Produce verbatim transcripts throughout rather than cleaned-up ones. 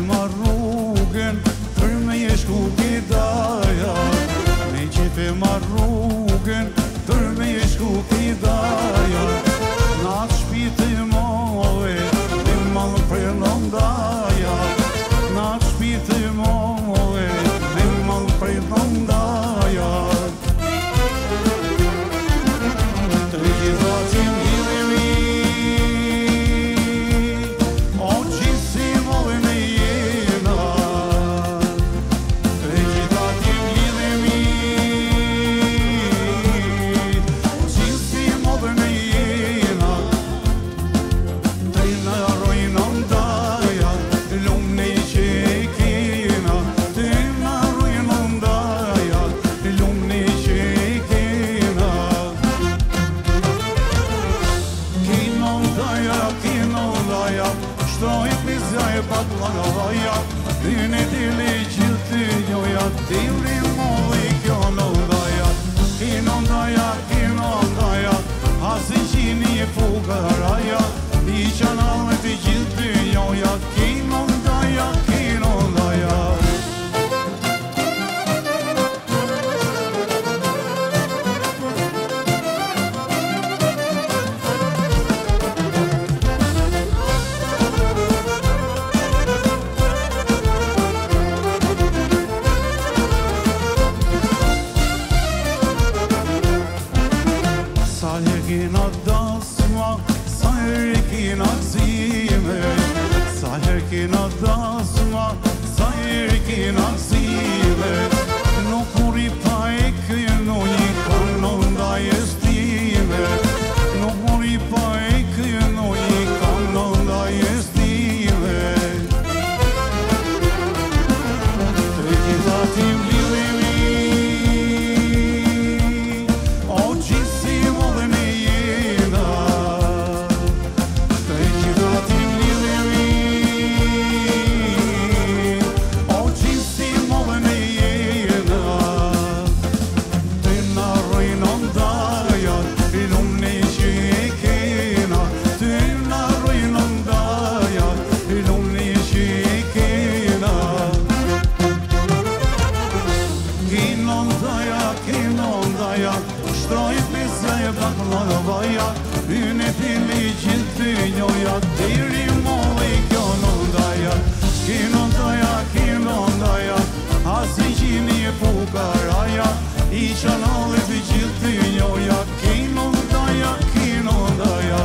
ma rrugën për me je shku kidaja. Me qipe ma rrugën për me je shku kidaja. Na të shpite move, dhe malë për nëndaja. Na të shpite move, dhe malë për nëndaja. Të gjitha që m'hidhemi, o gjithë move me jena. Të gjitha që m'hidhemi, o gjithë move me jena. Të në rojnë ndaja, lumne që e kena. Të në rojnë ndaja, lumne që e kena. Kino ndaja, kino ndaja, shtroj pizja e pat lagavaja. Dyne dili gjithë të njoja, dili moli kjo në ndaja. Kino ndaja, kino ndaja, asin qini e fukaraja. I qanale të gjithë të njoja, kino ndaja, kino ndaja. Sa herë kena dasma, sa herë kena gzime. Sa herë kena dasma, sa herë kena gzime. Nuk muri pa e këno një kanon ndaj e stime. Nuk muri pa e këno një kanon ndaj e stime. Të gjitha ti m'lidhemi, o gjithë move me jena. Të gjitha ti m'lidhemi, o gjithë move me jena. Të në rojnë ndaja, lumne që e kena. Të në rojnë ndaja, lumne që e kena. Kino ndaja, kino ndaja, shtroj pizja e pak lagavaja. Yne tili gjithë të njoja, diri moli kjo në ndaja. Kino ndaja, kino ndaja, asin qini e fukaraja. I qanale të gjithë të njoja, kino ndaja, kino ndaja.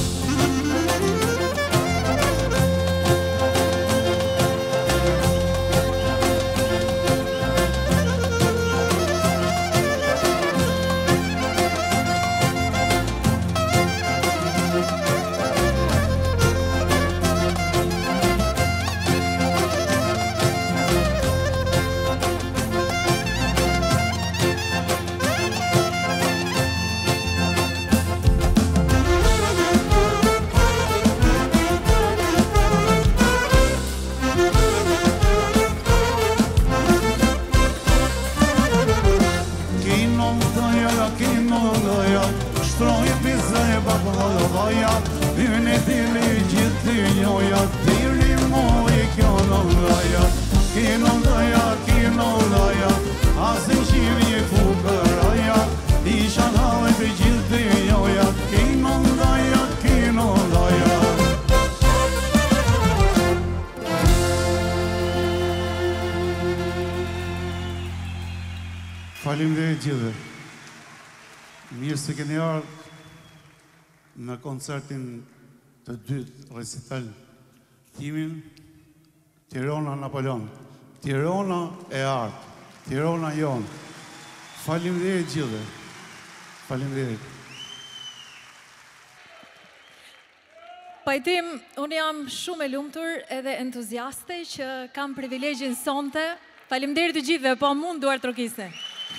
Kino ndaja, kino ndaja, shtroj pizja e pak lagavaja. Yne dili gjithë të njoja, dili moli kjo në ndaja. Kino ndaja, kino ndaja, asin qini e fukaraja. I qanale të gjithë të njoja, kino ndaja, kino ndaja. Faleminderit gjithëve. Mirë se keni ardhur në koncertin të dytë recital timin Tirana Napoleon. Tirana e artë, Tirana jonë. Faleminderit gjithëve. Faleminderit. Pajtim, unë jam shumë e lumtur edhe entuziaste që kam privilegjin sonte. Faleminderit të gjithëve, po mund duar trokisne.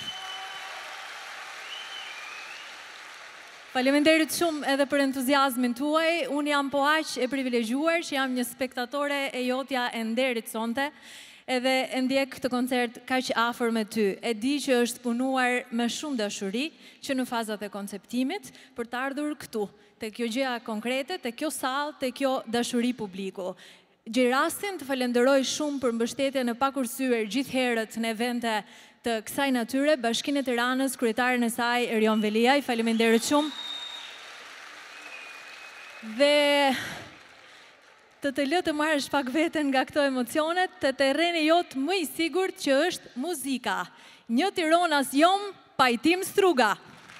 Faleminderit shumë edhe për entuziazmin tuaj. Unë jam po aq e privilegjuar që jam një spektatore e jotja e nderit sonte. Edhe e ndjek këtë koncert kaq afër me ty. E di që është punuar me shumë dashuri që në fazat e konceptimit për të ardhur këtu, te kjo gjëja konkrete, te kjo sallë, te kjo dashuri publiku. Gjirastin të falenderoj shumë për mbështetjen e pakursyer gjithë herët në evente të kësaj natyre, Bashkinë e Tiranës, kryetaren e saj Erion Veliaj, faleminderit shumë. Dhe të të lë të marrësh pak veten nga këto emocionet, të terreni jot më i sigurt që është muzika. Një Tiranas jom, Pajtim Struga.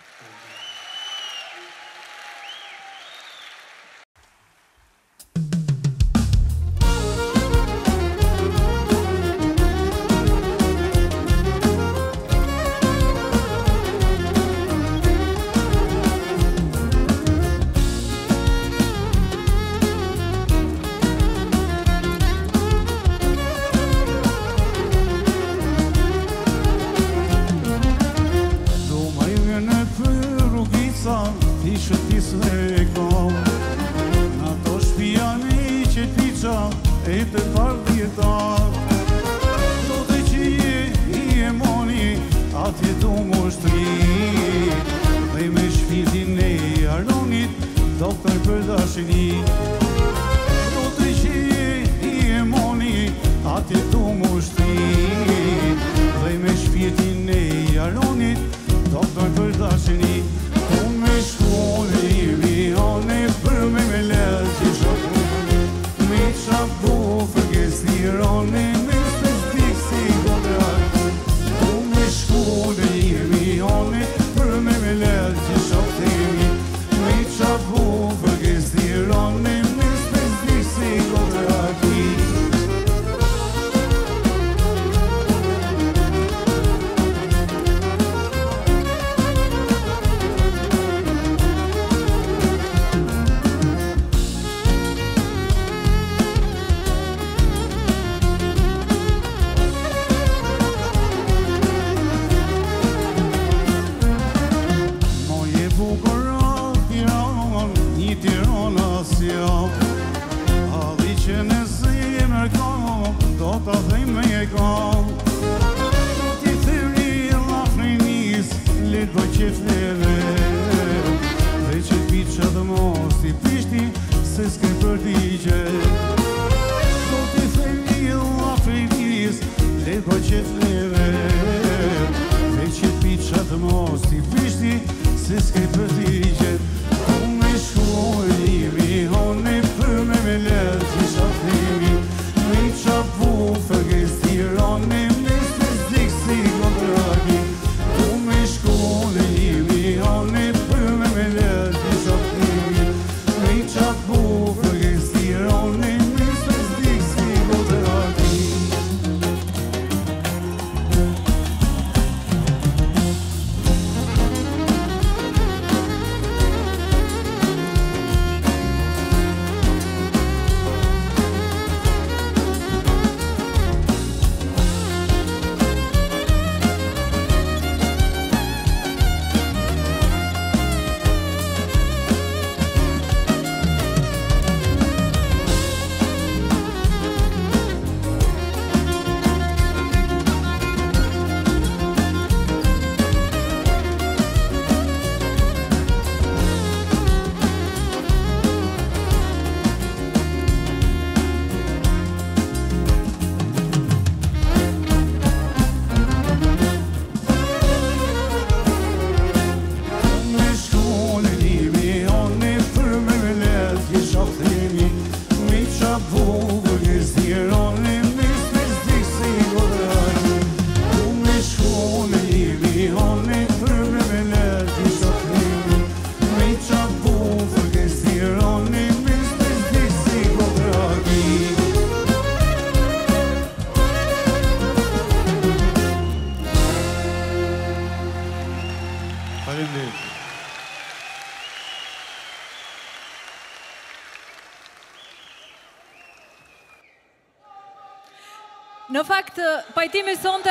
Në fakt, pajtimi sonte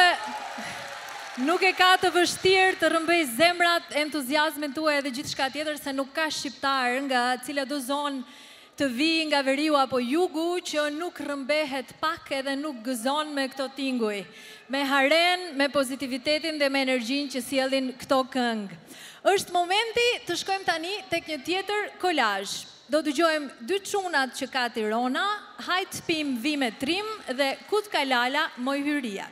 nuk e ka të vështirë të rrëmbej zemrat, entuziazmin tuaj edhe gjithë shka tjetër, se nuk ka shqiptar nga cila do zonë të vi nga veriu apo jugu që nuk rrëmbehet pak edhe nuk gëzon me këto tinguj. Me haren, me pozitivitetin dhe me energjin që sjellin këto këngë. Është momenti të shkojmë tani tek një tjetër kolazh. do dëgjojmë dy çunat që ka Tirana, hajt pim vime trim dhe Kut ka Lala moj hyria.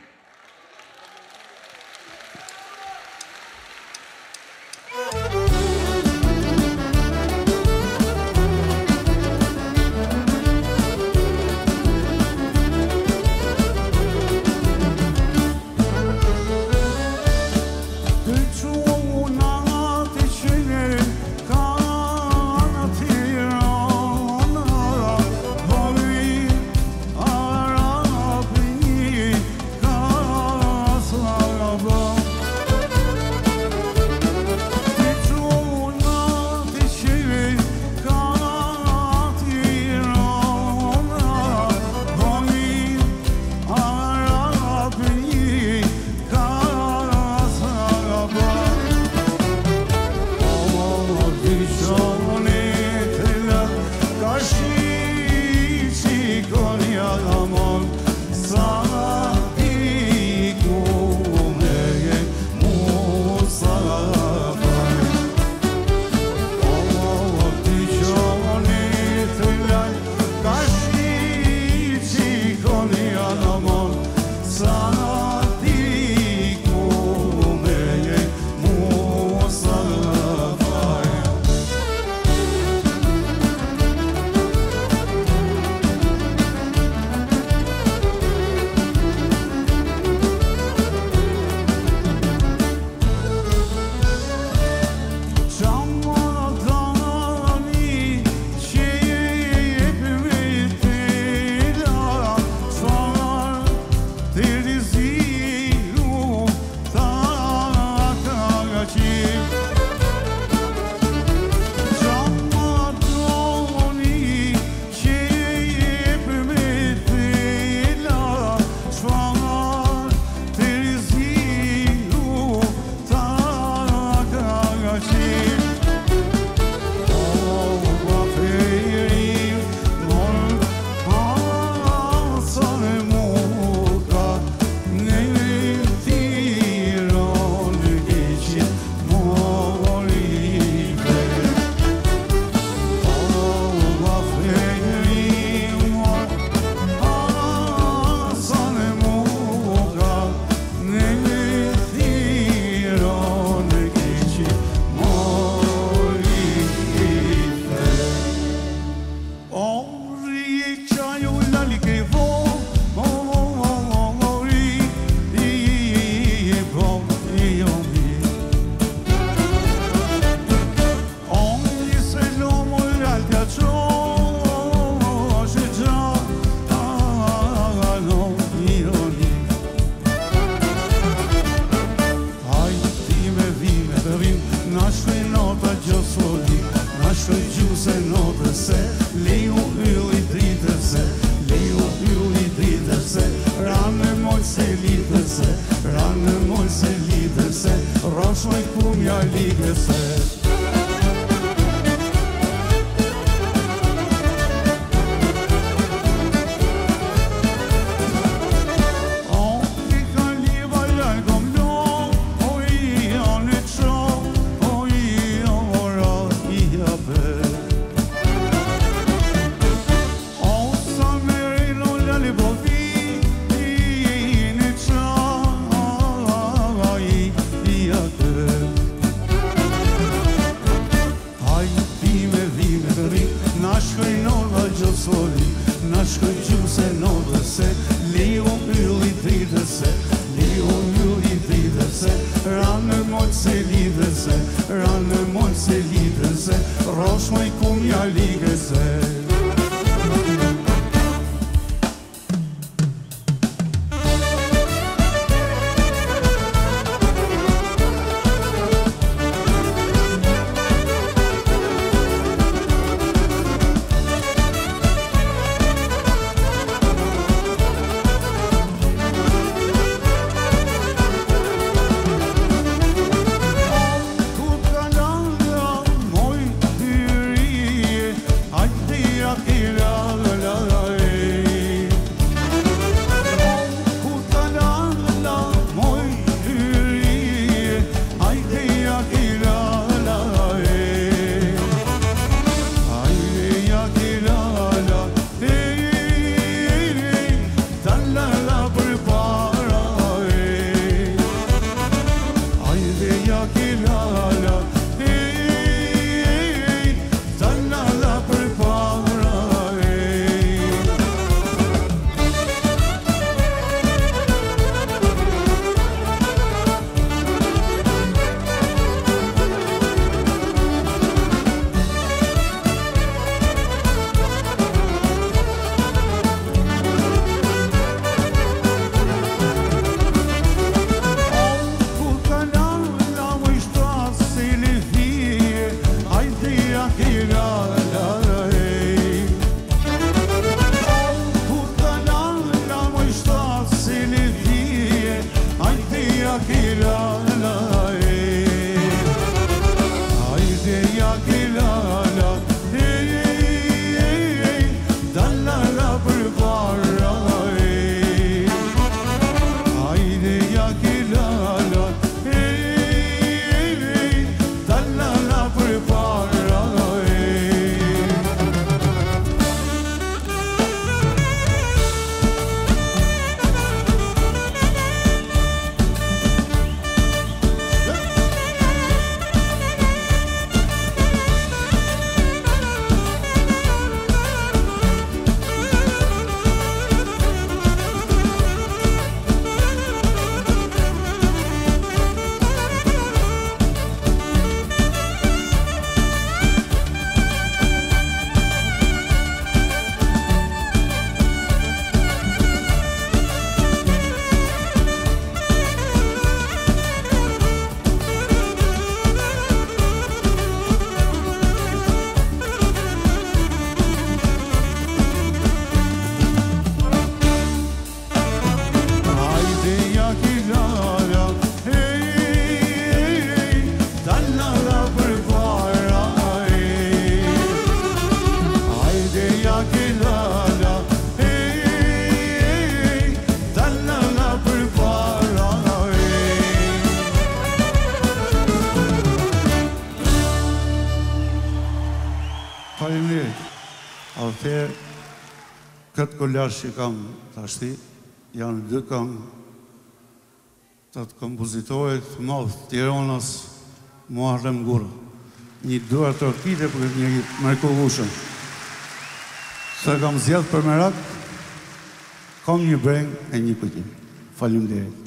Këtë kolash që kam tashti, janë dy këngë të të kompozitorit të madh Tiranës, Muharrem Gura. Një duar të orkide për një Mërko Vushën. Se kam zjedhë për merak, kam një breng e një kujtim. Faleminderit.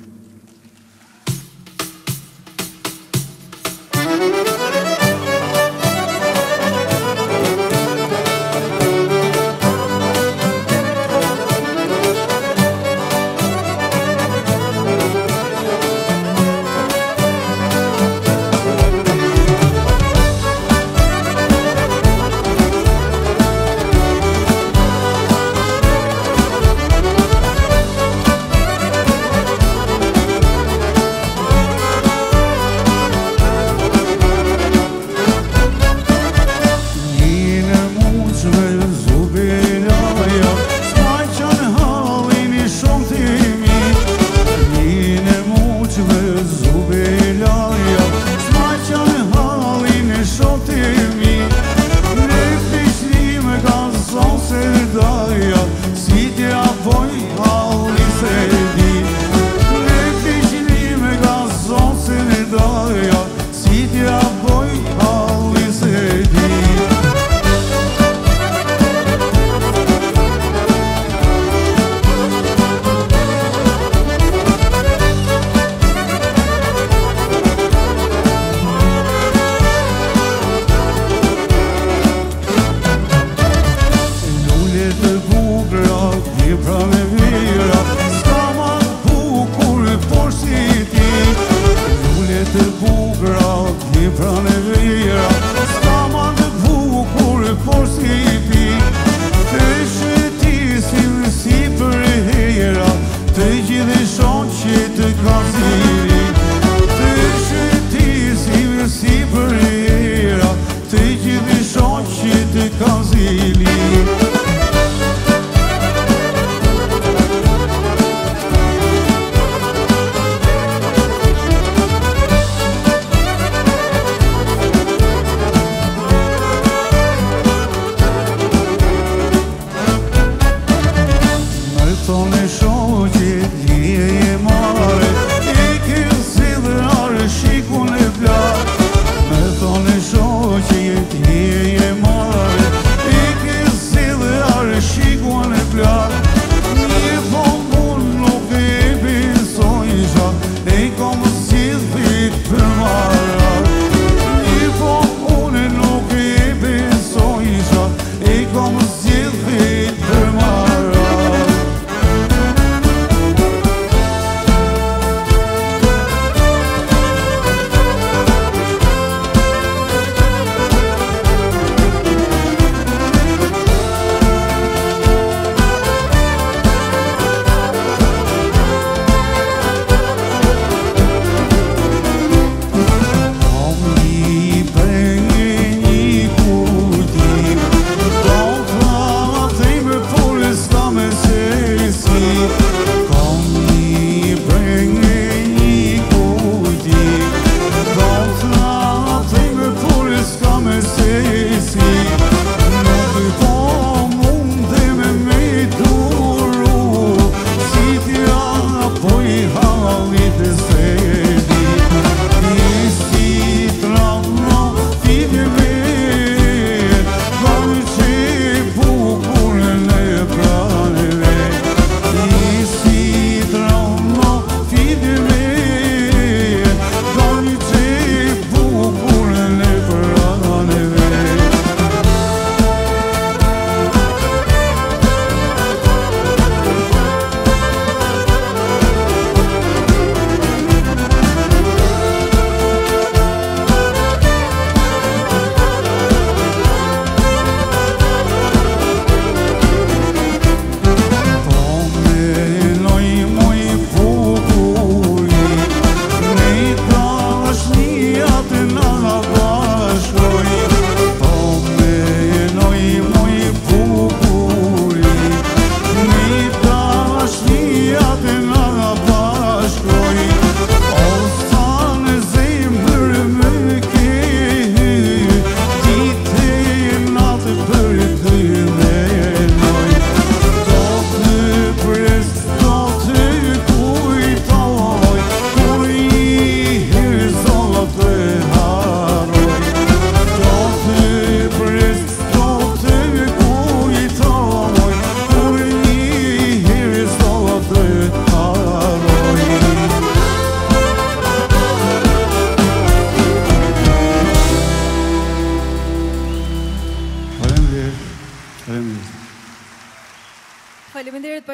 Thank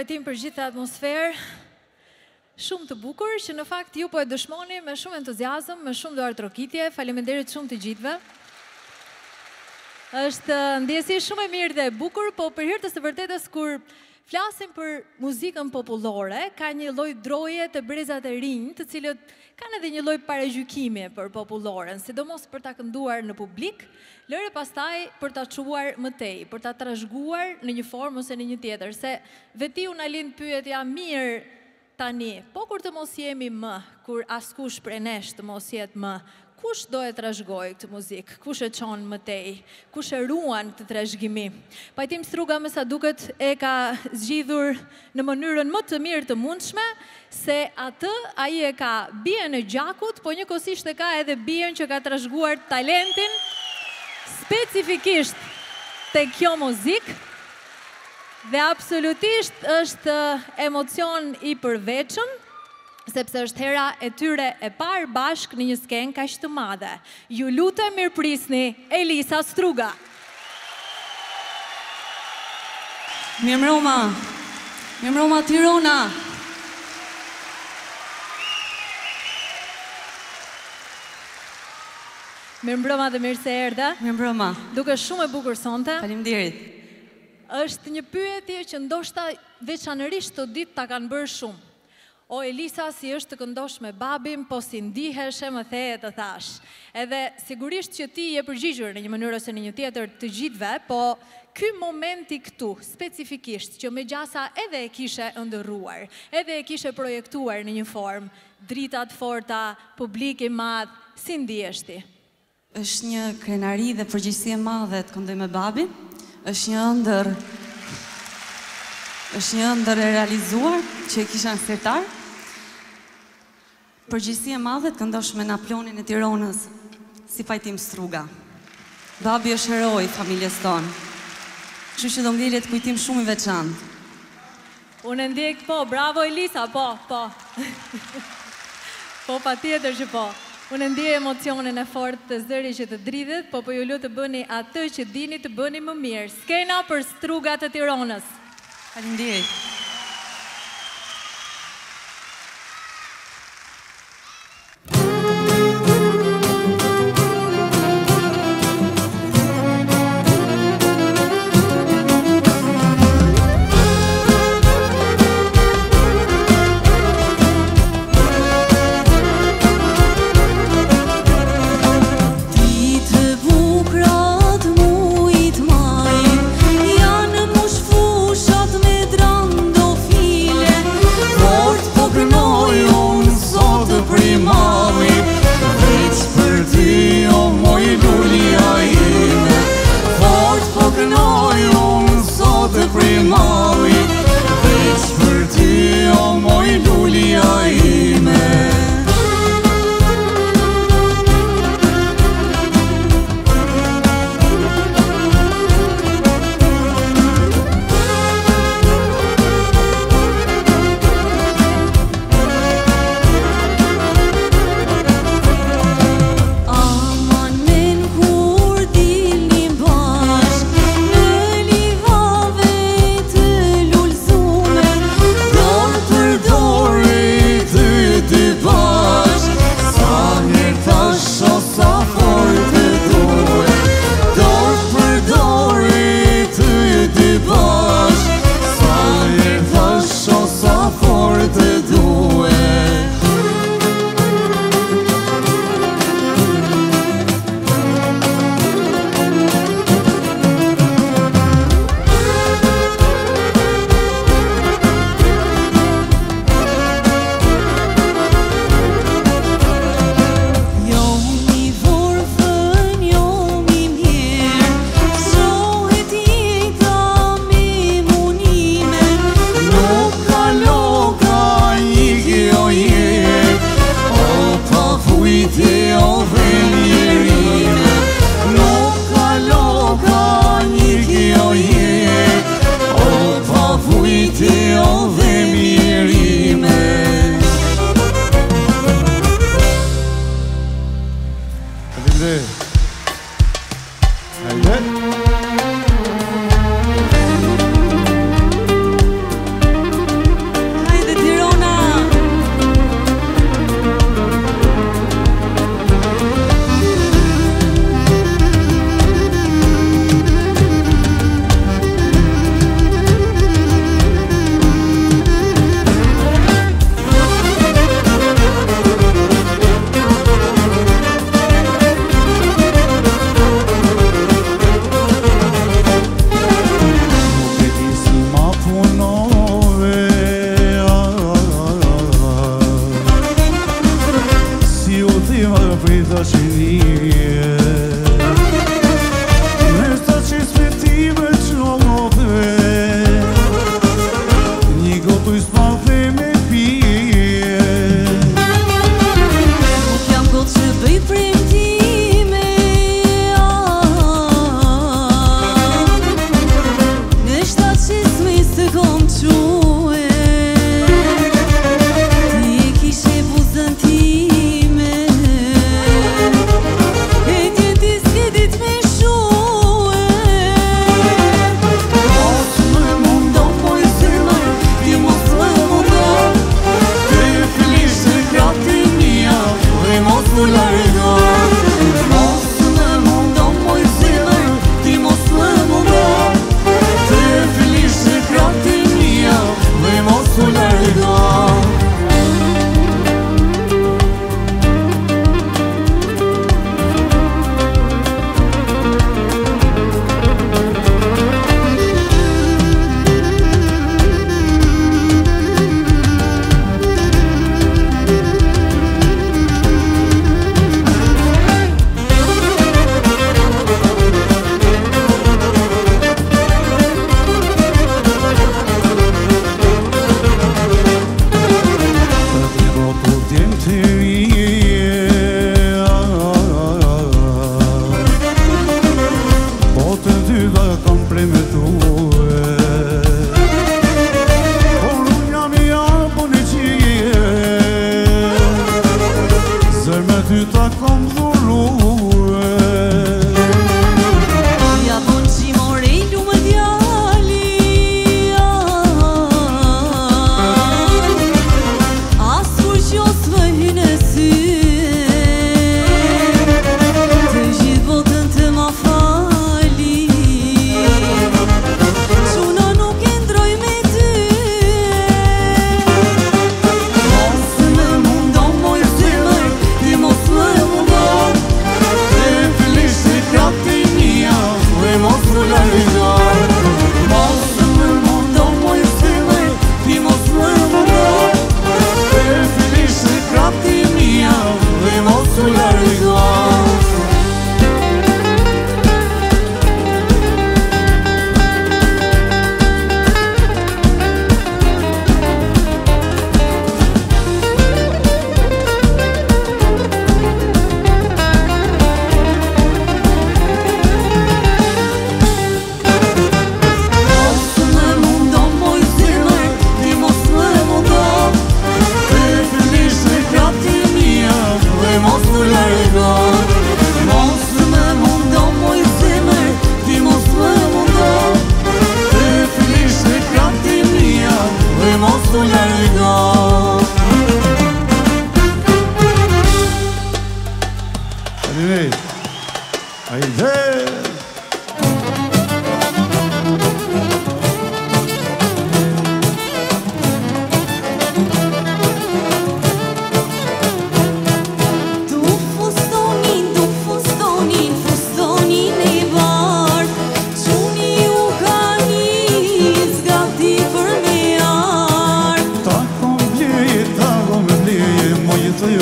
pajtim për gjithë atmosferë shumë të bukur, që në fakt ju po e dëshmoni me shumë entuziazëm, me shumë dorë trokitje. Faleminderit shumë të gjithëve. Është ndjesi shumë e mirë dhe e bukur, po për hir të së vërtetës kur flasim për muzikën popullore, ka një lloj droje të brezat e rinj, të cilët kanë edhe një lloj paragjykimi për populloren, sidomos për ta kënduar në publik, lëre pastaj për ta çuar më tej, për ta trashëguar në një formë ose në një tjetër, se veti u na lind pyetja mirë tani, po kur të mos jemi më, kur askush prej nesh të mos jetë më, kush do e trashëgoj këtë muzikë, kush e çon më tej, kush e ruan këtë trashëgimi. Pajtim Struga me sa duket e ka zgjidhur në mënyrën më të mirë të mundshme, se atë ai e ka bien e gjakut, po njëkohësisht e ka edhe bien që ka trashëguar talentin specifikisht te kjo muzikë. Dhe absolutisht është emocion i përveçëm, sepse është hera e tyre e parë bashk në një skenë kaq të madhe. Ju lutem mirëprisni Elisa Struga. Mirëmbrëma. Mirëmbrëma Tirana. Mirëmbrëma dhe mirë se erdhe. Mirëmbrëma. Duke shumë e bukur sonte. Faleminderit. Është një pyetje që ndoshta veçanërisht të ditë ta kanë bërë shumë. O Elisa, si është të këndosh me babin, po si ndihesh e më theje të thash. Edhe sigurisht që ti je përgjigjur në një mënyrë ose në një tjetër të gjithve, po ky momenti këtu, specifikisht, që me gjasa edhe e kishe ndërruar, edhe e kishe projektuar në një formë, dritat forta, publik i madh, si ndihesh ti? Është një krenari dhe përgjegjësi e madhe të këndoj me babin. Është një ëndër është një ëndër e realizuar që e kisha në sertar. Përgjegjësi e madhe të këndosh me Naplonin e Tiranës si Pajtim Struga. Babi është heroi i familjes tonë. Kështu që do ngjelet kujtim shumë i veçantë. Unë ndjek, po, bravo Elisa, po, po. Po, patjetër që po. Unë ndjej emocionin e fortë të zërit që të dridhet, po po ju lutem të bëni atë që dini të bëni më mirë. Skena për Strugat e Tiranës. Faleminderit. Janë mush fushat me dran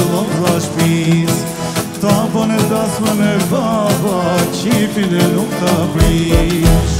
fillon dha shpis. Ta bën e dasmën e baba, qipin e nuk ta prish.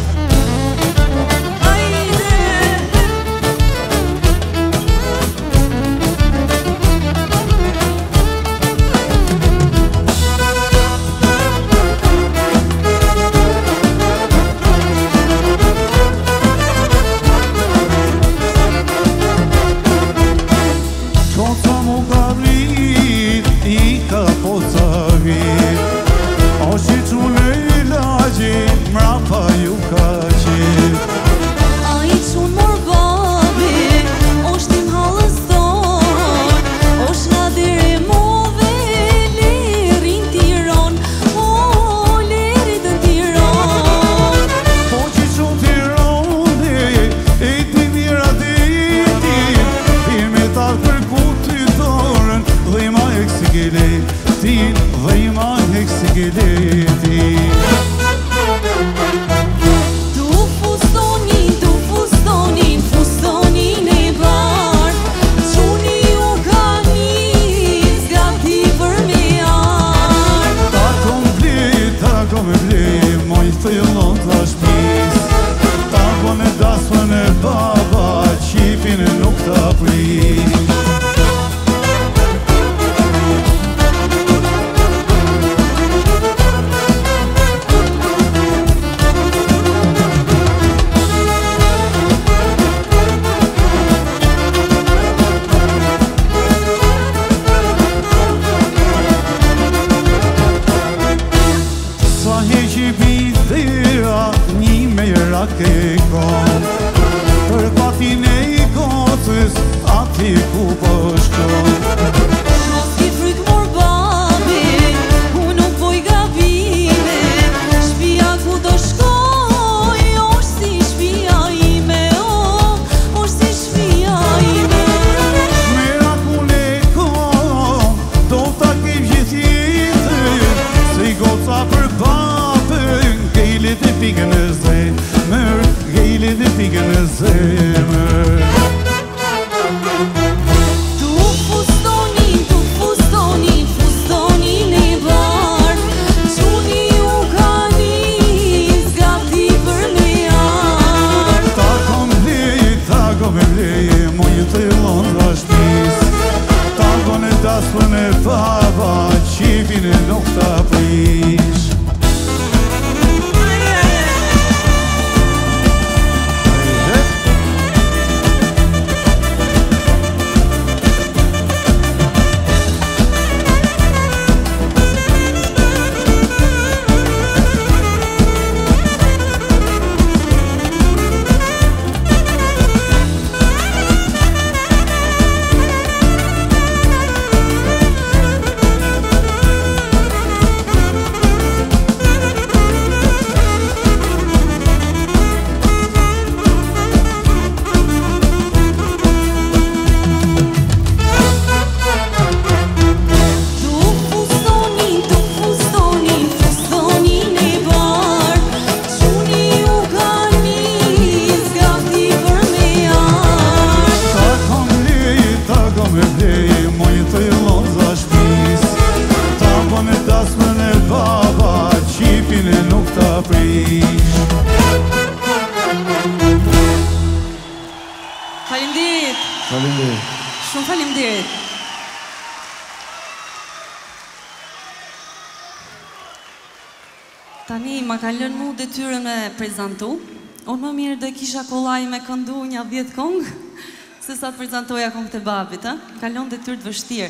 Tani ma ka lënë mu detyrën me prezentu. Unë më mirë do kisha kollaj me këndu një dhjetë kongë, se sa të prezentoja kongë të babit, ha? Ka lënë detyrë të vështirë.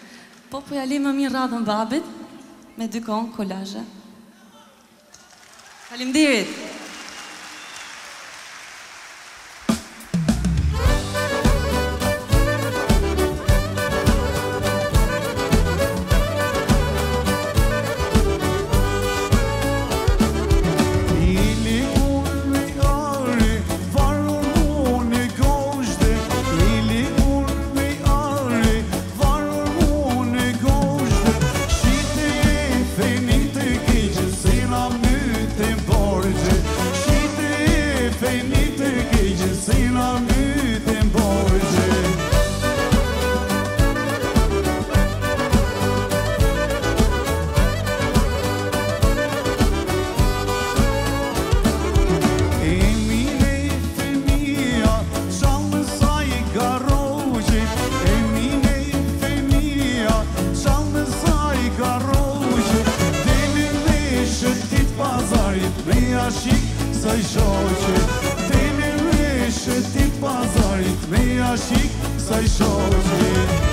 Po po jali më mirë radhën babit, me dy kongë, kolazhe. Faleminderit. Origin să-i joce. Tine meșe tip pazarit, me-a chic să-i joce.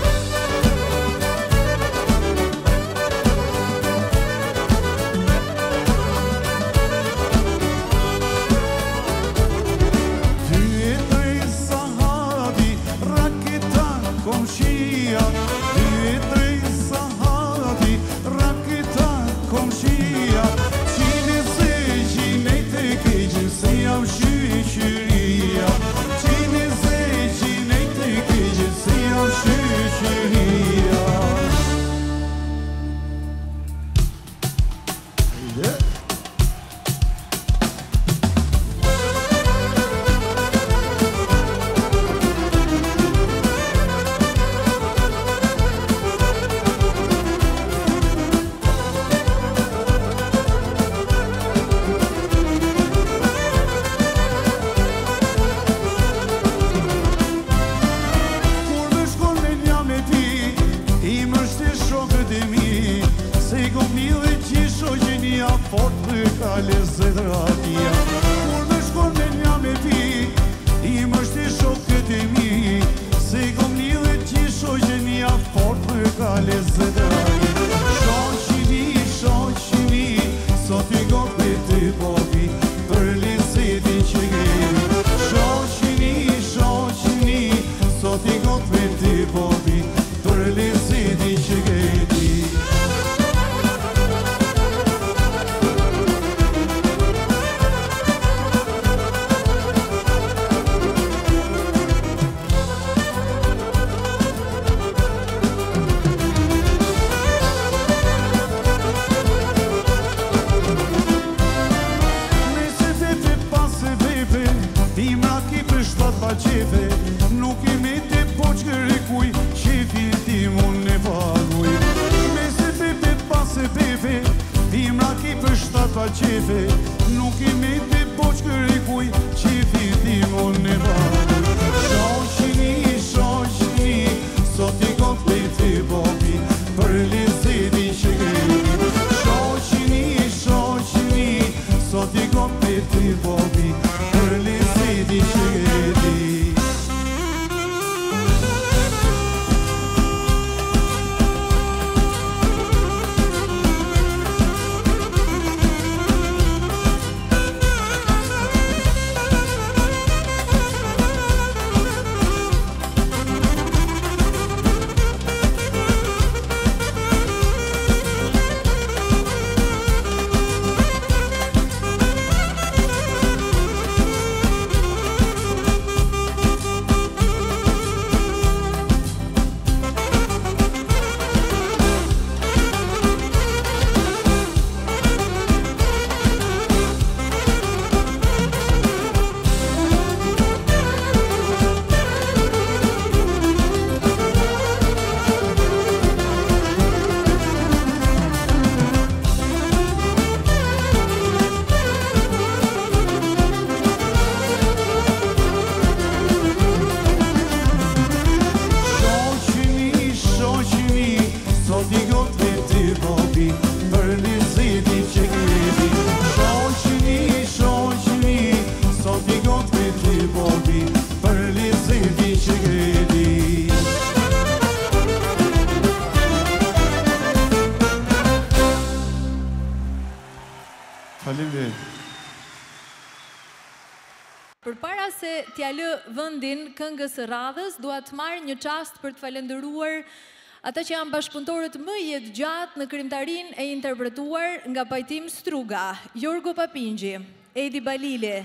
Përpara se t'ja lë vendin këngës së radhës, dua të marr një çast për të falendëruar ata që janë bashkëpunëtorët më jetë gjatë në krimtarinë e interpretuar nga Pajtim Struga, Jorgo Papingji, Edi Balili,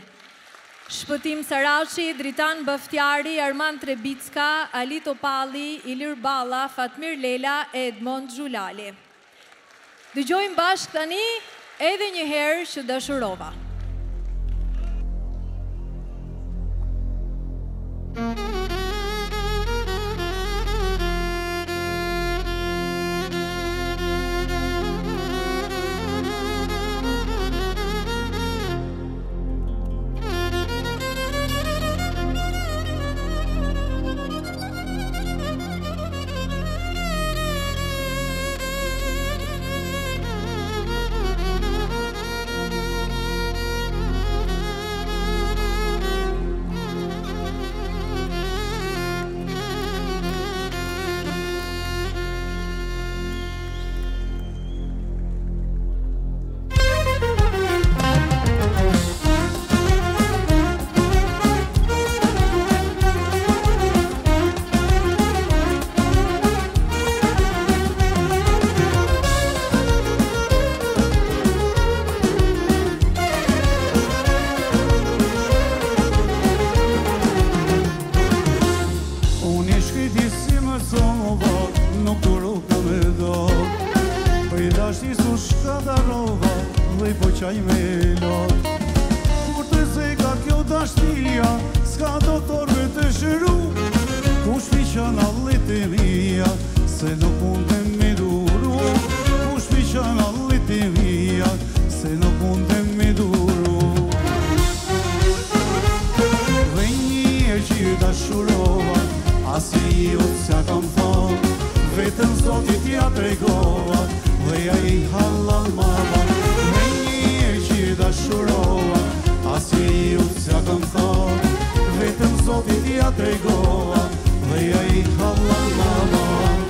Shpëtim Saraçi, Dritan Baftjari, Armand Trebicka, Ali Topalli, Ilir Balla, Fatmir Lela, Edmond Xhulali. Dëgjojmë bashkë tani edhe një herë që dashurova. Kosova, nuk të rukë me do. Për i dashti su shkadarova, dhe i po qaj me lot. Kur të zeka kjo dashtia, s'ka doktorve të shëru. Kush piqan allit e mija, se nuk mundem me duru. Kush piqan allit e mija, se nuk mundem me duru. Dhe një që i dashurova, asi ju s'ja kam thonë, vetëm Zotit ja tregova, dhe ja i halal mama. Dhe një që i dashurova, asi ju s'ja kam thonë, vetëm Zotit ja tregova, dhe ja i halal mama.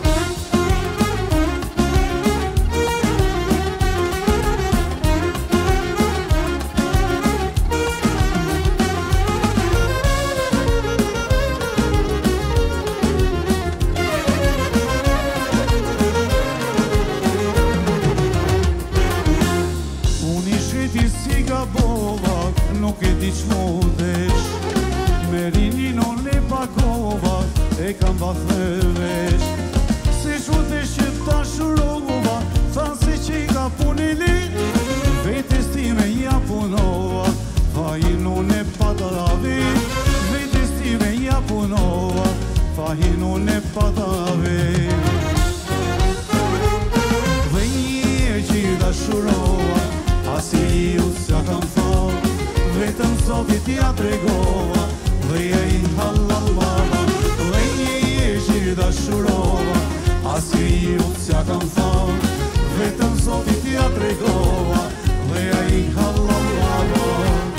Nuk e di qmu desh, me rinin o le pakova, e kam bathë vesh. Se shu desh që ta shurova, than se që i ka punili, vetes ti me ja punova, fahin unë e padave. Vetes ti me ja punova, fahin unë e padave. Dhe një që i dashurova, asi ju s'ja kam thonë, vetëm Zotit ja tregova, dhe ja i halal mama. Dhe një që i dashurova, asi ju s'ja kam thonë, vetëm Zotit ja tregova, dhe ja i halal mama.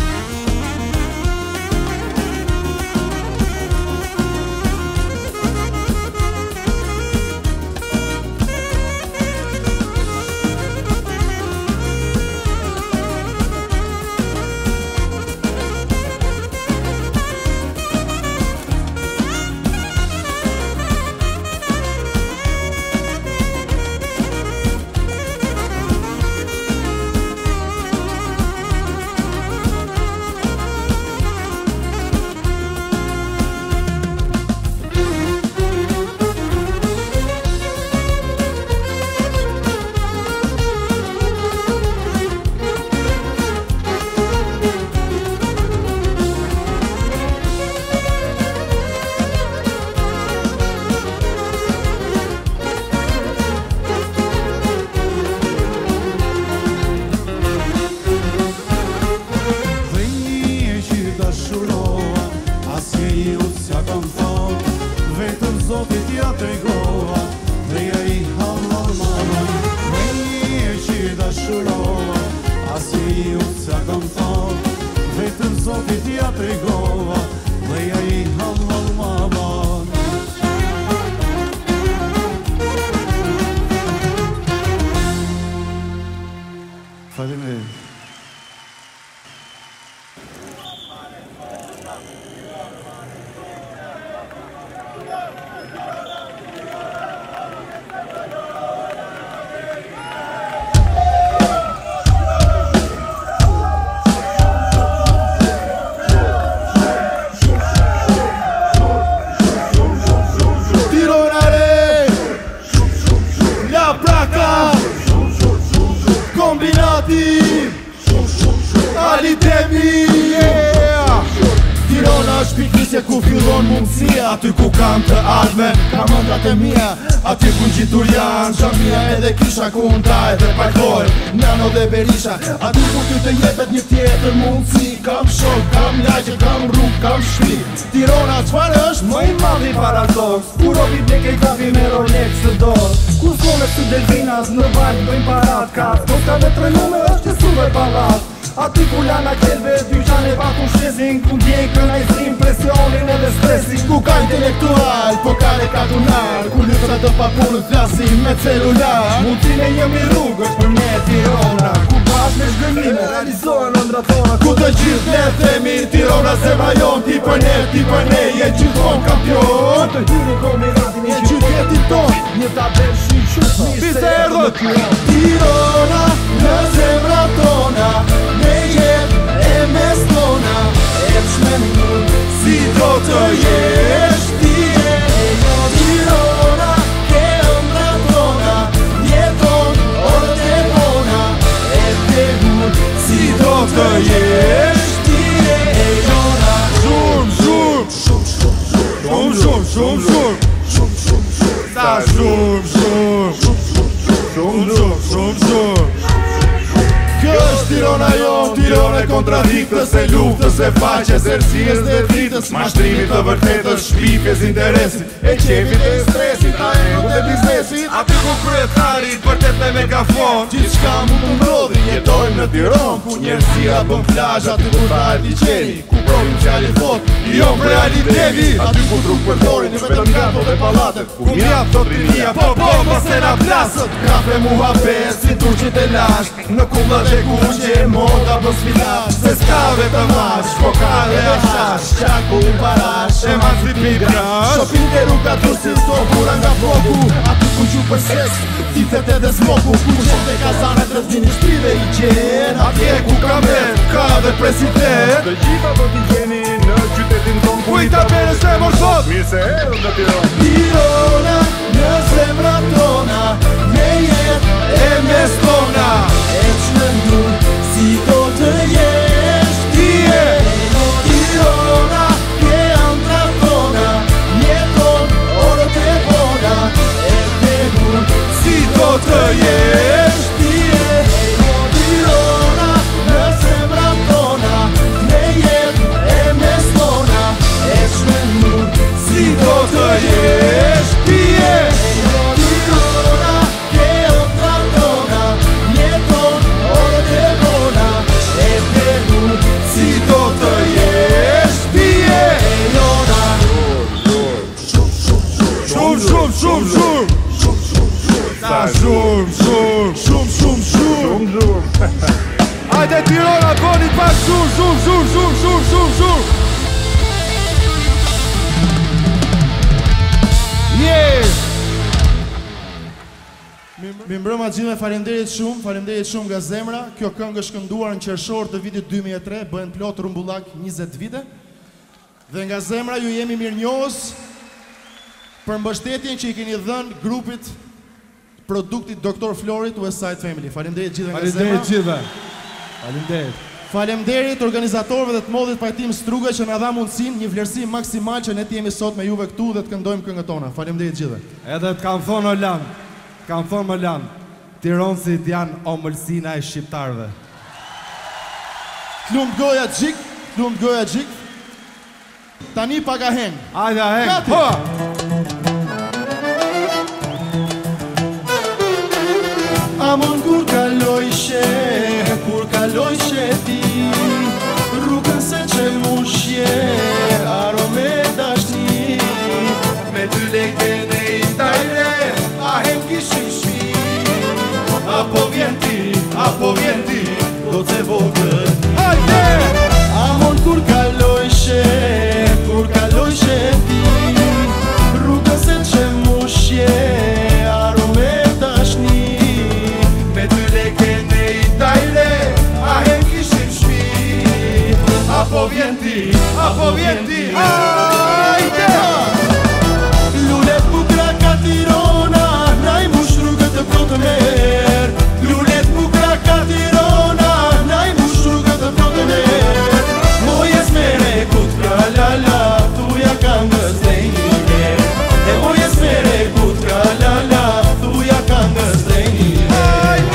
Aty ku kam të ardhme, kam ëndrat e mija. Aty ku n'gjitur janë Xhamia edhe kisha ku ndaj dhe parkoj Nano dhe Berisha. Aty ku ty të jepet një tjetër mundësi. Kam shok, kam lagje, kam rrug, kam shpi. Tirana çfarë është? Më i madhi para tokës. Kur robi bleke i kapi me Rolex të dorë. Kur zone të delfinas në bajt bëjmë parat kat. Koska dhe tre nume është që super palat. Aty ku lana kelve, dyqane pa ku shesin. Ku ndjej kënajzim, presionin edhe stresin. Ku ka intelektual, po ka rekatunar. Ku lypsa të papunët flasin me celular. Mundësine jemi rrugë, është për me Tirana. Ku bash me shgënime, realizohen ëndrat tona. Ku të gjithë ne themi, Tirana zemra jon. Ti për ne, ti për ne, je gjithon kampion. Të hini kombinatin e qytetit ton. Një tabel shi qëtë, piste erdhët. Tirana në zemra tona. Me jetë e mes tona. E të shmendur si do të jesh. Ti e jo Tirana. Sa shumë, shumë, shumë, shumë, shumë, shumë. Kjo është Tirana jon, Tirana e kontradiktës, e luftës, e faqes, e rësijës dhe dritës, mashtrimit të vërtetës, shpifjes interesit, e qefit e stresit, a e nuk e biznesit. Aty ku kryetarit vërtet me megafon, gjithë shka mund të ndodhi, jetojmë në Tiron, ku njerësia bën plazh, aty ku varet liçeni, ku provinciali thot, jo realiteti, aty ku truk përdorin, vetëm gato dhe pallatet, ku mjaft thot rinia, po po mos e na plasët, kafe muhabet, si turqit e lasht, në kullat e kuqe, moda bën sfilash, se s'ka vetëm mash, po ka dhe ashash, qaku i parash, e ma zipi brash, shopin të rruga tursin to, kura nga foku, aty ku gju për seks, tifet edhe smoku, ku qënë të kazanet, rëzdini shtrive i gjen, atje ku ka met, ka dhe president. Të gjitha do t'i gjeni në qytetin ton, ku i ta bere se morsot, mirë se erë në Tiron. Tirona, në zemra tona, me jet e mes tona, e që në ndur, si do të jesh, ti e Tirona, ke andra tona, jeton, orët e bona, e të ndur, si do të jesh, ti e Tirona, në zemra tona, me jet e mes tona, e që në ndur, si do të jesh, ti e Tirona, ke andra tona, jeton, orët e bona, e të ndur, si do të jesh, ti e Tirona. Shumë, shumë, shumë, shumë. Sa shumë, shumë, shumë, shumë, shumë, shumë. Hajde Tirana, boni pak shumë, shumë, shumë, shumë, shumë, shumë, shumë. Yeah! Mi mbrëma gjithë, faleminderit shumë, faleminderit shumë nga zemra. Kjo këngë është kënduar në qershor të vitit dy mijë e tre, bëhen plot rumbullak njëzet vite. Dhe nga zemra ju jemi mirënjohës për mbështetjen që i keni dhënë grupit produktit doktor Florit West Side Family. Faleminderit gjithë nga zemra. Faleminderit gjithë. Faleminderit. Faleminderit organizatorëve dhe të modit pajtim Struga që na dha mundësinë, një vlerësim maksimal që ne të jemi sot me juve këtu dhe të këndojmë këngët tona. Faleminderit gjithë. Edhe të kam thonë Olan, kam thonë Olan, Tironësit janë omëlsina e shqiptarëve. T'lumt goja gjik, t'lumt goja gjik. Tani pak a heng. Hajde a heng. Gati. Po. Amon kur kaloj she, kur kaloj she ti, rrugën se që mushje, arome dashni, me ty leke ne i tajre, ahem kishim shpi, apo vjen ti, apo vjen ti, do të vogën. Hajde! Amon kur kaloj she, kur kaloj she ti, rrugën se që mushje, arome dashni, apo vjen ti, apo vjen ti, hajde! Lulet bukra ka Tirona, naj mush rrugët të plotë merë. Lulet bukra ka Tirona, naj mush rrugët të plotë merë. Mojes mere kutka la la, tuja këngës dhe një herë. E mojes mere kutka la la, tuja këngës dhe një herë.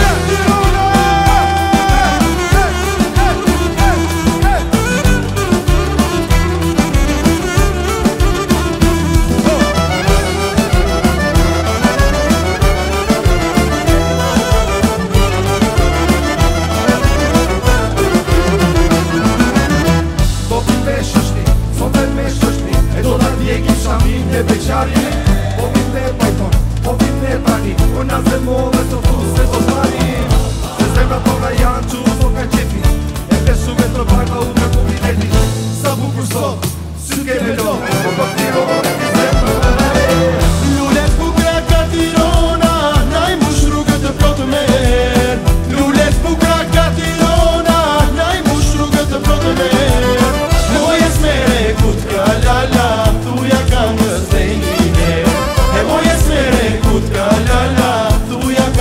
E beqarje, po vite pajton, po vite tani, o nga zemove të tu se do tani. Se zemra tona janë që u ka qefi, e peshu me të bajta u nga kubineti. Sa bukur sot, sy ke melon, po po Tirone ti zemra. Lulet bukra ka Tirona, naj mush rrugët të plotë merë. Lulet bukra ka Tirona, naj mush rrugët të plotë merë. Mojes mere kutka la la, tuja këngës dhe një herë. E mojes mere kutka la la, tuja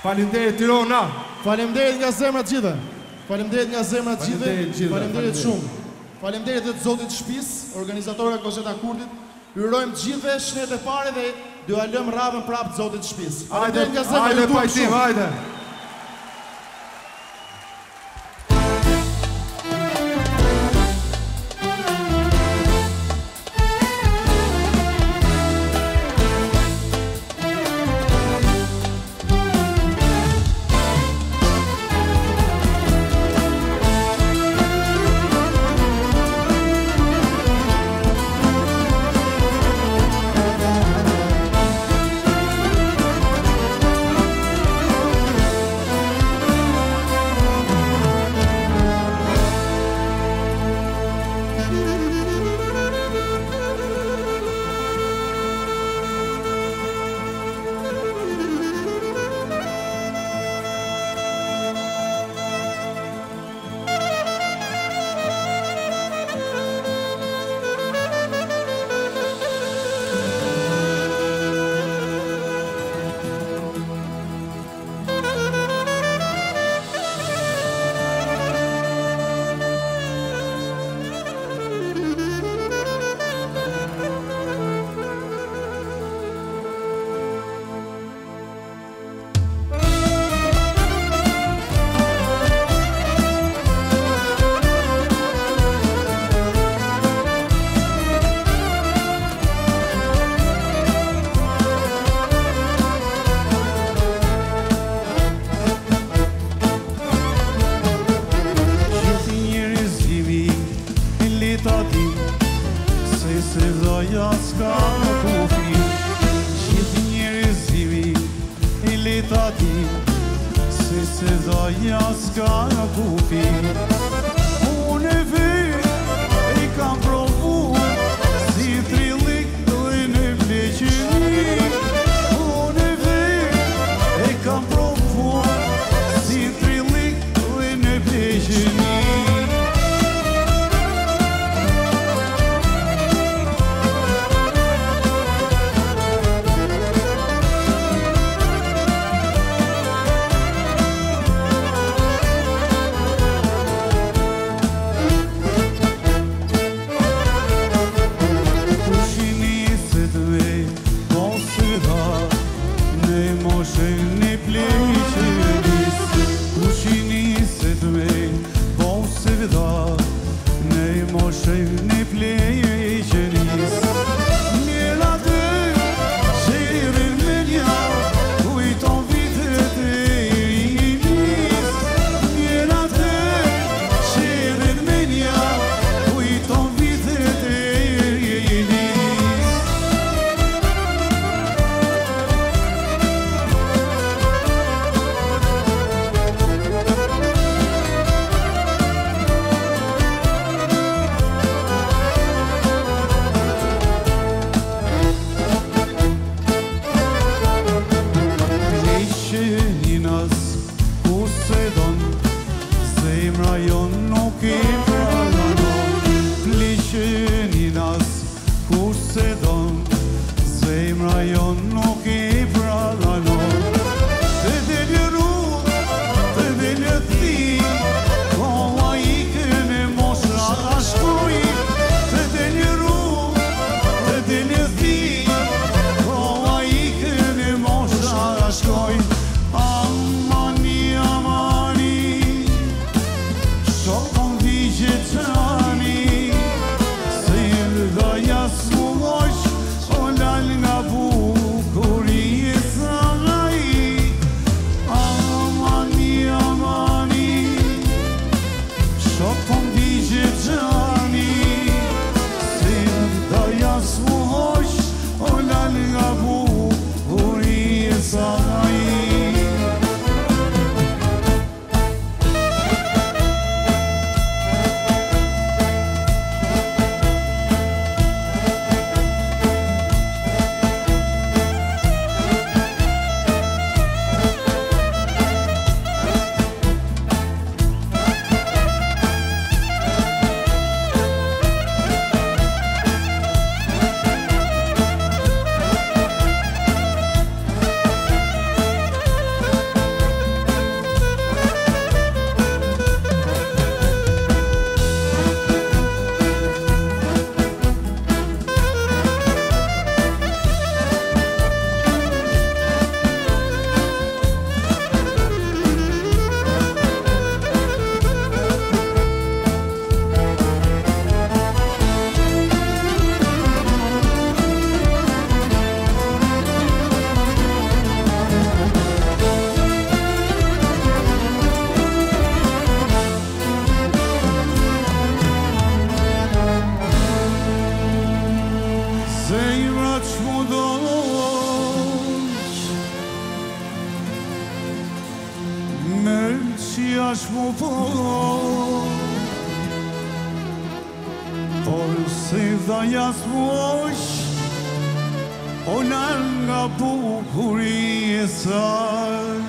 Faleminderit Tirana. Faleminderit nga zemra të gjithëve. Faleminderit nga zemra të gjithëve. Faleminderit gjithëve, Faleminderit faleminderit. shumë. Faleminderit edhe të zotit të shtëpisë, organizatorëve Kozeta Kurtit. Ju urojmë të gjithëve shnetë e pare dhe do ja lëm radhën prapë të zotit të shtëpisë. Hajde, Faleminderit nga zemra, hajde ju duam pajtim, shumë. hajde. mu doq Mërë që jash mu po Por se dha jas mu oq O nën nga bukuri e saj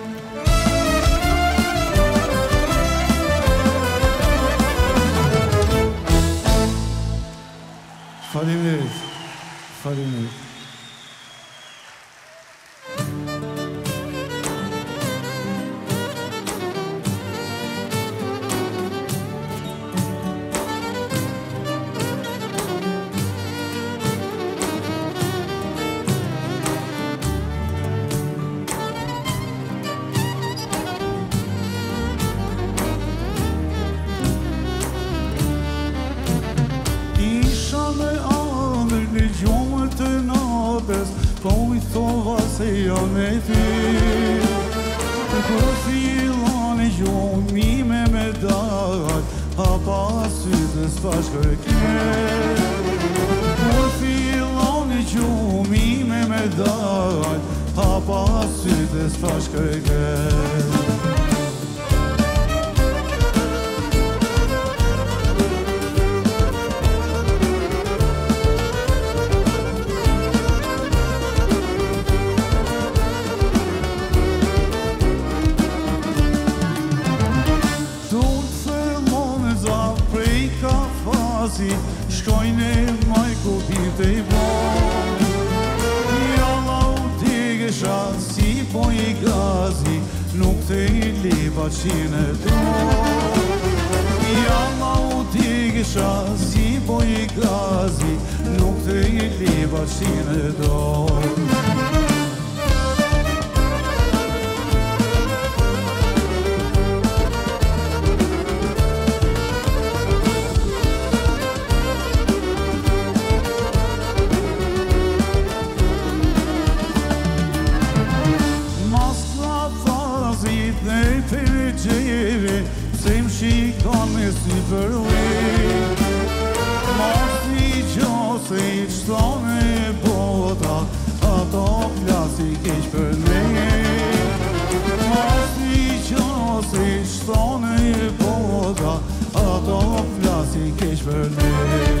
Faleminderit, faleminderit. Po I thova se jam me ty Kër fillon e gjumi me me dal Hapa sytë s'pash kërket Kër fillon e gjumi me me dal Hapa sytë s'pash kërket Shkojnë e majku bite I bon Jalla u tigesha si po I gazi Nuk te I liba qine ton Jalla u tigesha si po I gazi Nuk te I liba qine ton Si për ujë Mos I gjose I qëtone e bota Ato klasi keq për ne Mos I gjose I qëtone e bota Ato klasi keq për ne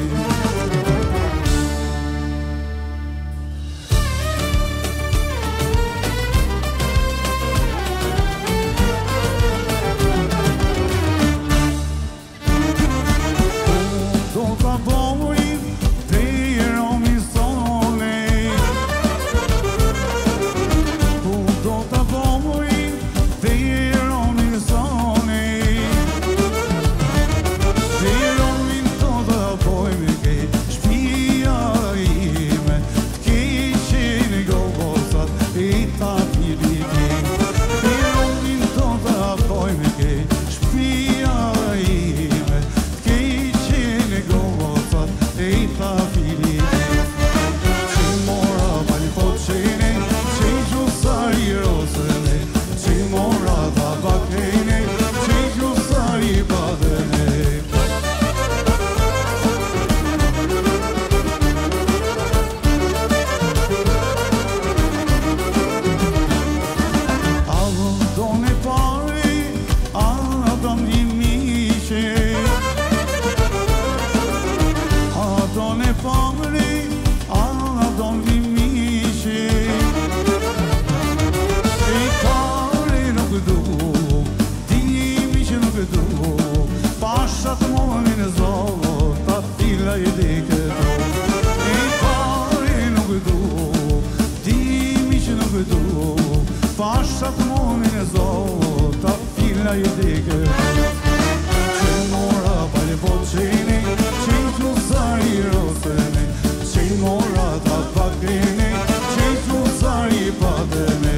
Pashat monin e zota, fila I dike Që mora pali po qeni, që I klusar I roseni Që I mora ta pakrini, që I klusar I pateni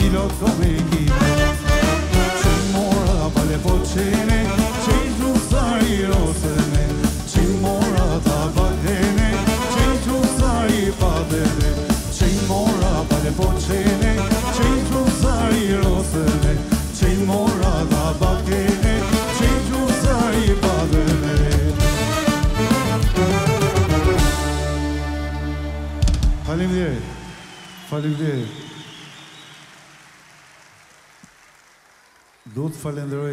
pilot come kime që mora pale po qene që i gjusa i rosene që mora ta badene që i gjusa i padene që mora pale po qene që i gjusa i rosene që mora ta badene që i gjusa i padene. Faleminderit. Faleminderit. Do të falenderoj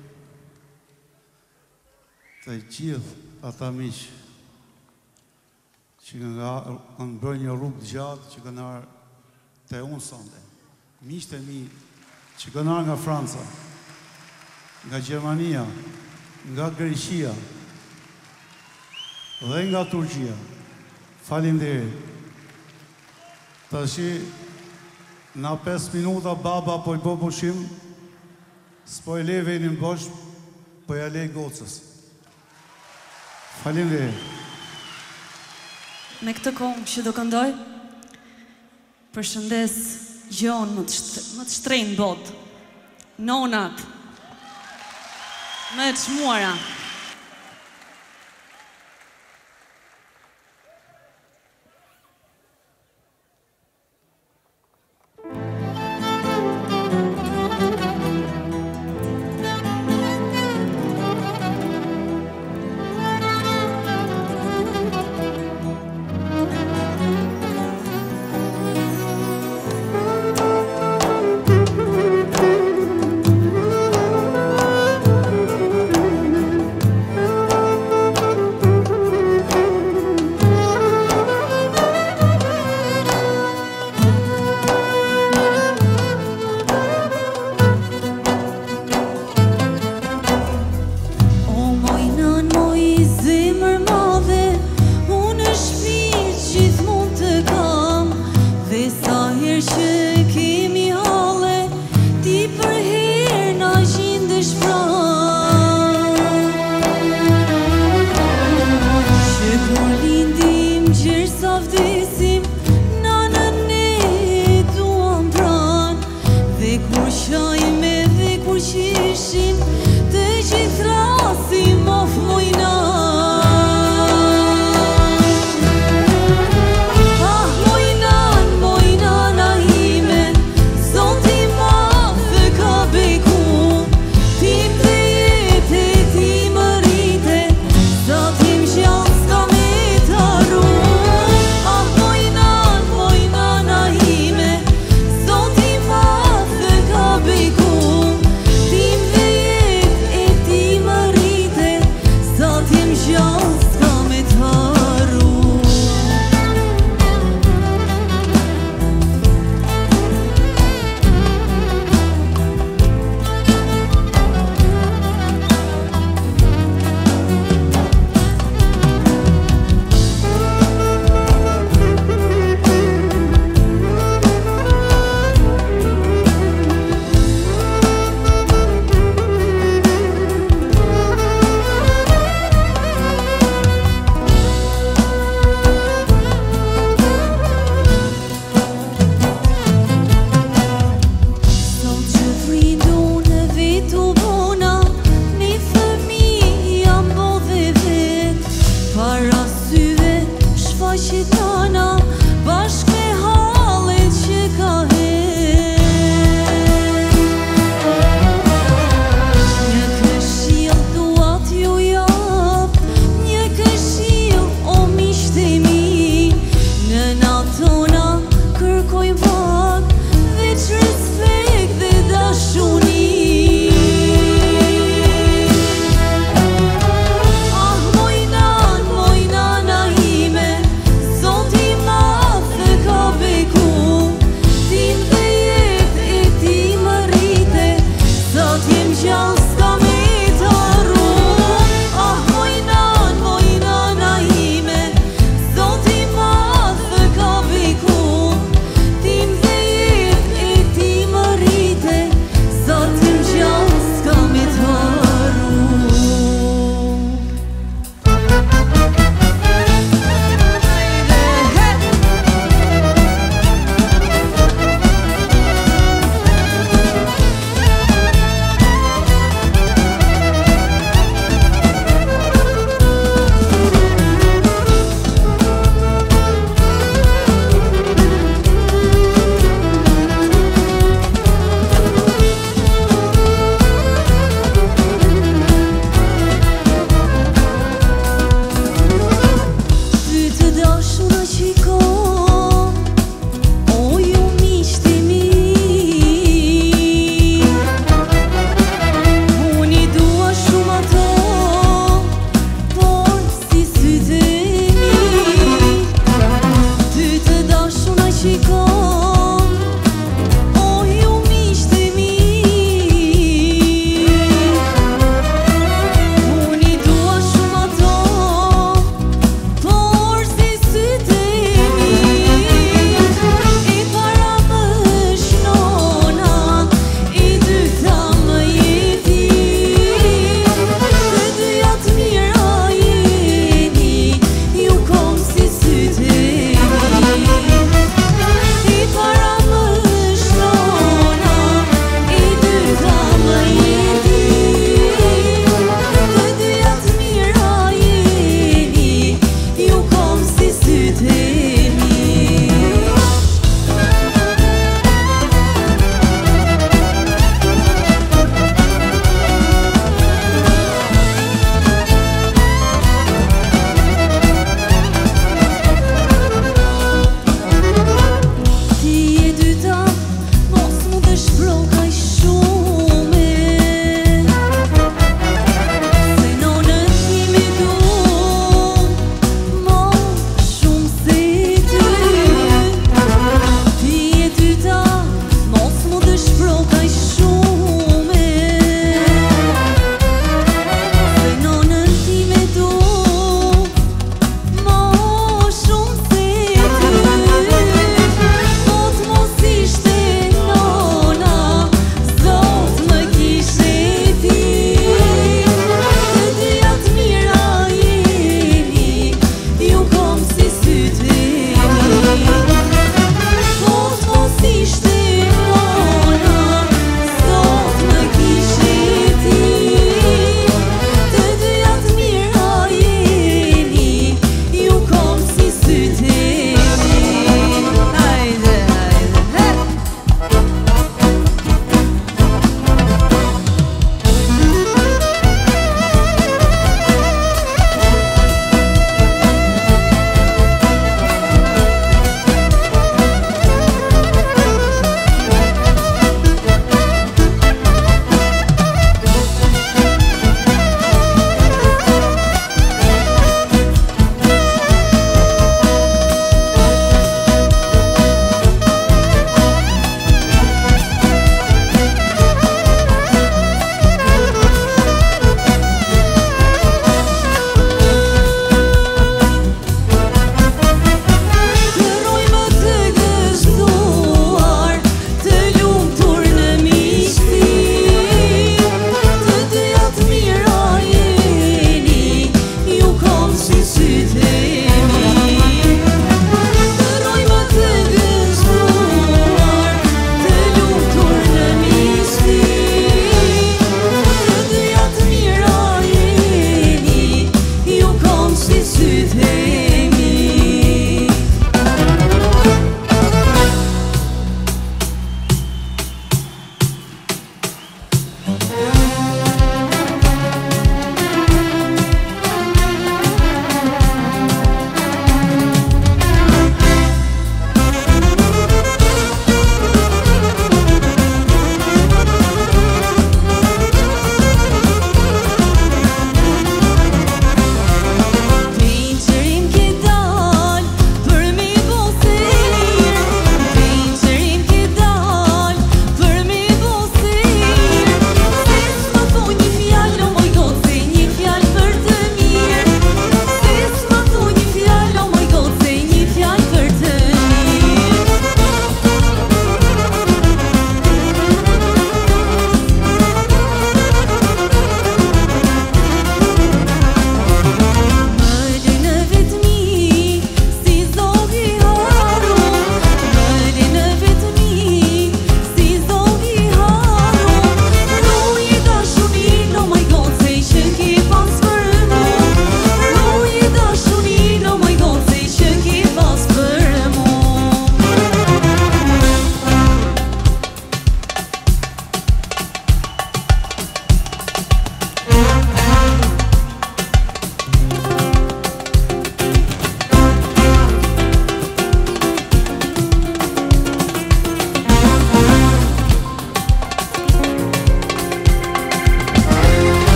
të gjithë ata miq që nga kanë bërë një rrugë të gjatë që kanë ardhur te unë sonte. Miqtë e mi që kanë ardhur nga Franca, nga Gjermania, nga Greqia dhe nga Turqia. Faleminderit. Tashi na pesë minuta baba po i bë pushim. S'po e le venin bosh, po ja le gocës. Faleminderit. Me këtë këngë që do këndoj, përshëndes gjon më të, shtr më të shtrenjtë botë, nonat, më të çmuara. Ah, mojna, mojna na ime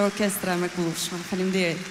kjo orkestra me kullushme. Faleminderit.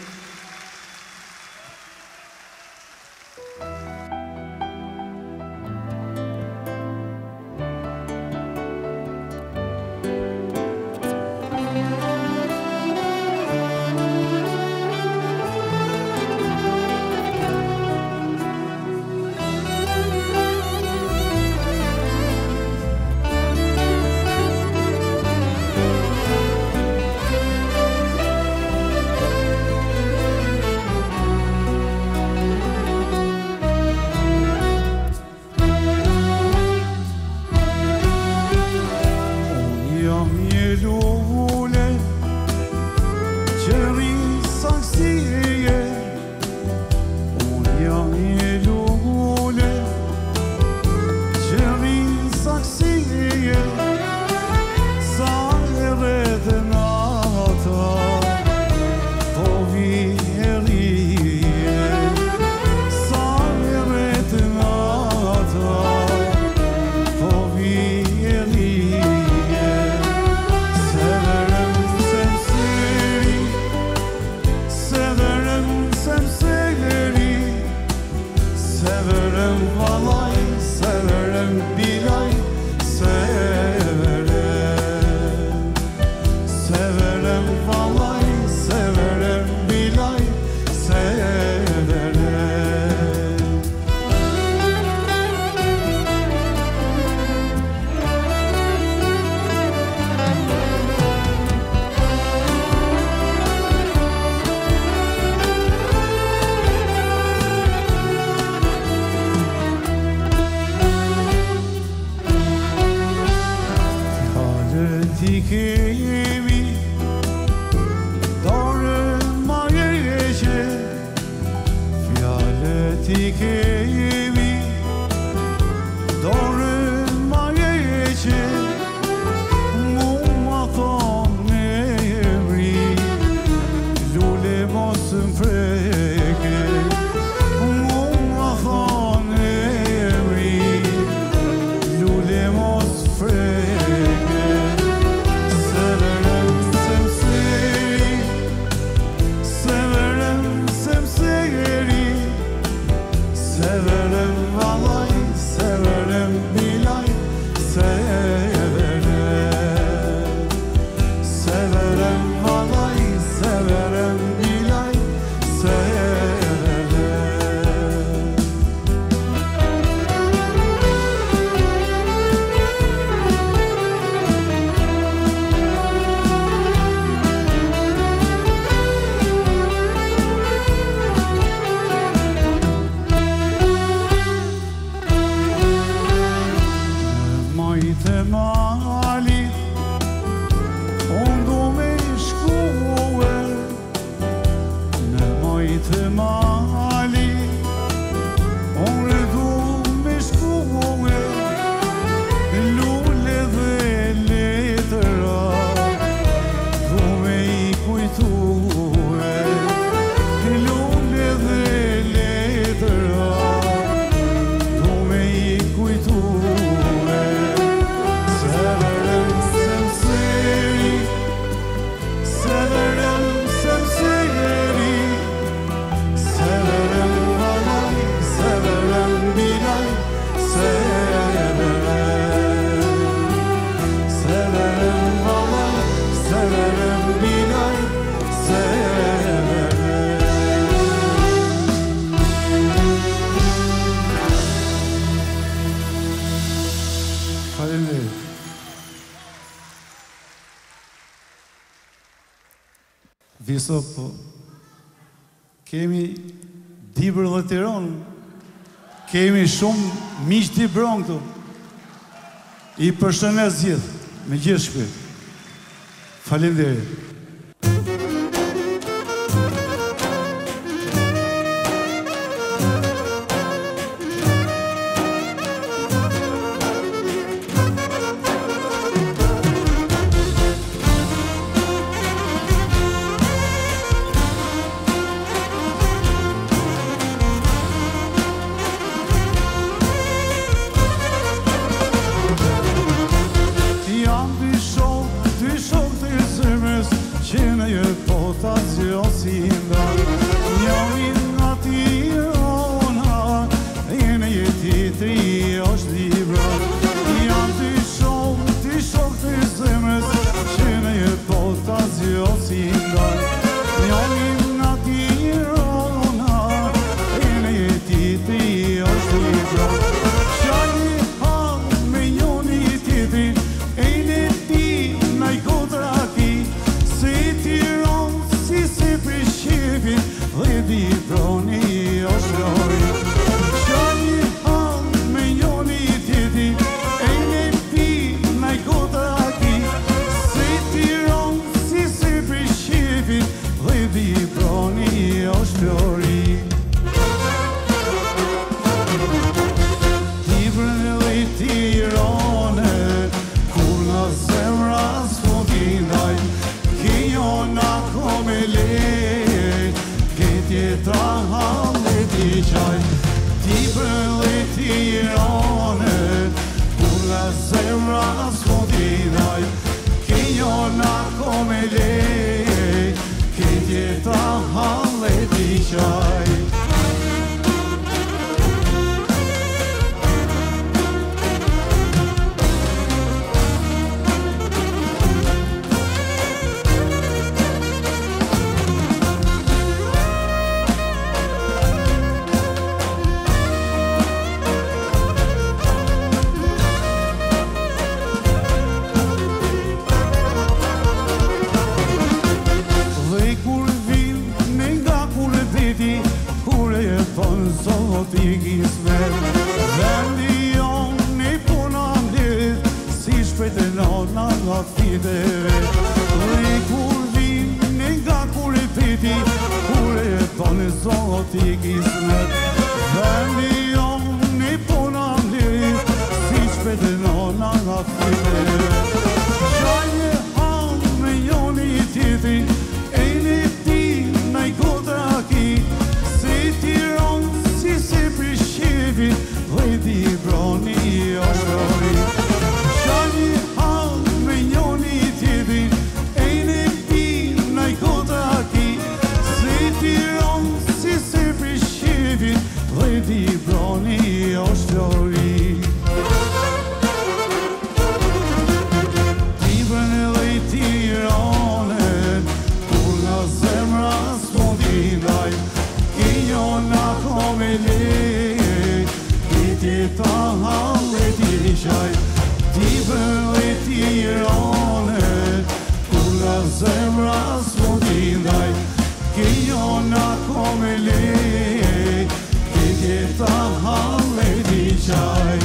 Viso, po, kemi Dibër dhe Tiron, kemi shumë miq Dibron këtu. I përshëndes gjithë, me gjithë shpirt. Faleminderit. Dy shok, dy shok të zemrës tjetra halli t'i qaj, ti bëllë t'i rane, kur nga zemra s'mo t'i daj, ki njona kome lej, ki tjetra halli t'i qaj. Zot i kismet, vendi jonë i puna ndit, si shpejt e nona nga fiteve. Dhe kur vini nga kur i piti, kur e tonë zot i kismet, vendi jonë i puna ndit, si shpejt e nona nga fiteve. Qajnë hanë me joni i titi, e një ti në i kodra ki, si ti ronë si se prishevi, vejti i broni o shroni. Qani halë me njoni i tjevi, e në ti në i kota ki, si ti ronë si se prishevi, vejti i broni o shroni. Ti bërne dhe ti rone, kur nga zemra s'mo t'i daj, ki njona kome lej, ki tjeta halli t'i qaj, ti bëllë t'i rone, kur nga zemra s'mo t'i daj, ki njona kome lej, ki tjeta halli t'i qaj.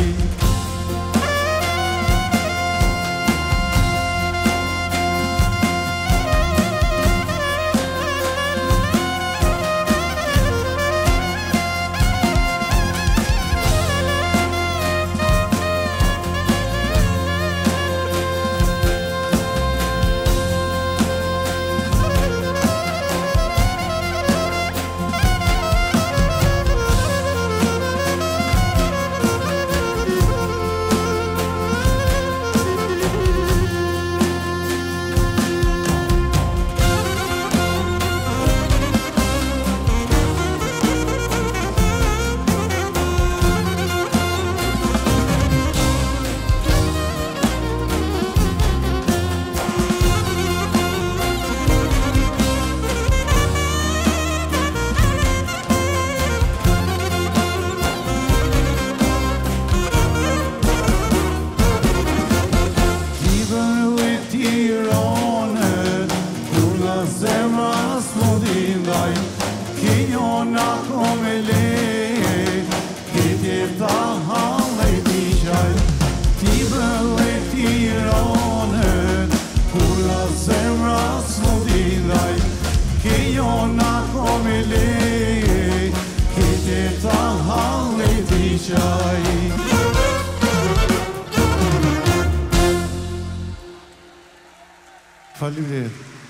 Faleminderit.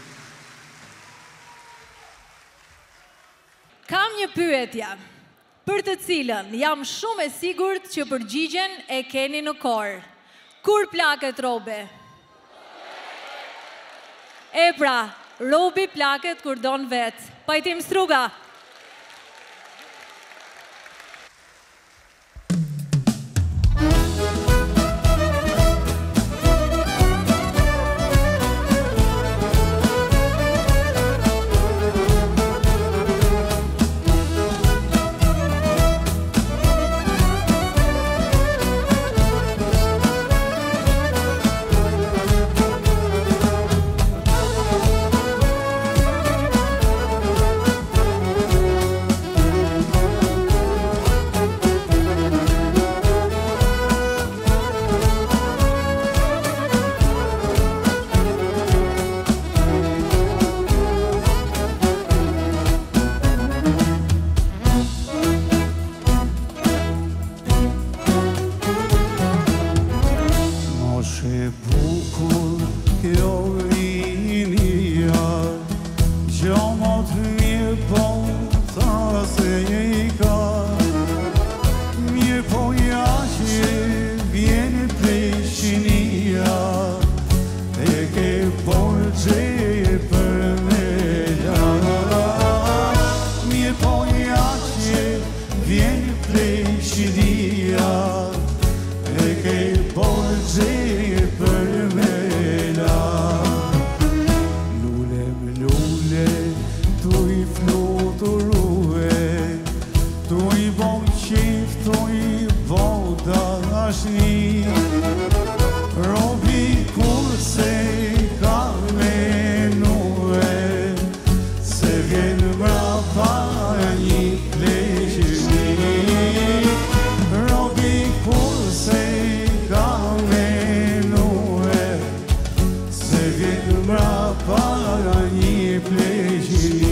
Kam një pyetje, për të cilën jam shumë e sigurt që përgjigjen e keni në korë. Kur plaket robe? E pra, robi plaket kur don vetë. Pajtim Struga. Thank jetonja që vjen prej shiria, e ke borgje për me la. Lule më lule, tu i fluturue, tu i bon qif, tu i bon dashni. Robi kurse ka menue, se vjen mrapa një pleqëni. Robi kurse ka menue, se vjen mrapa një pleqëni.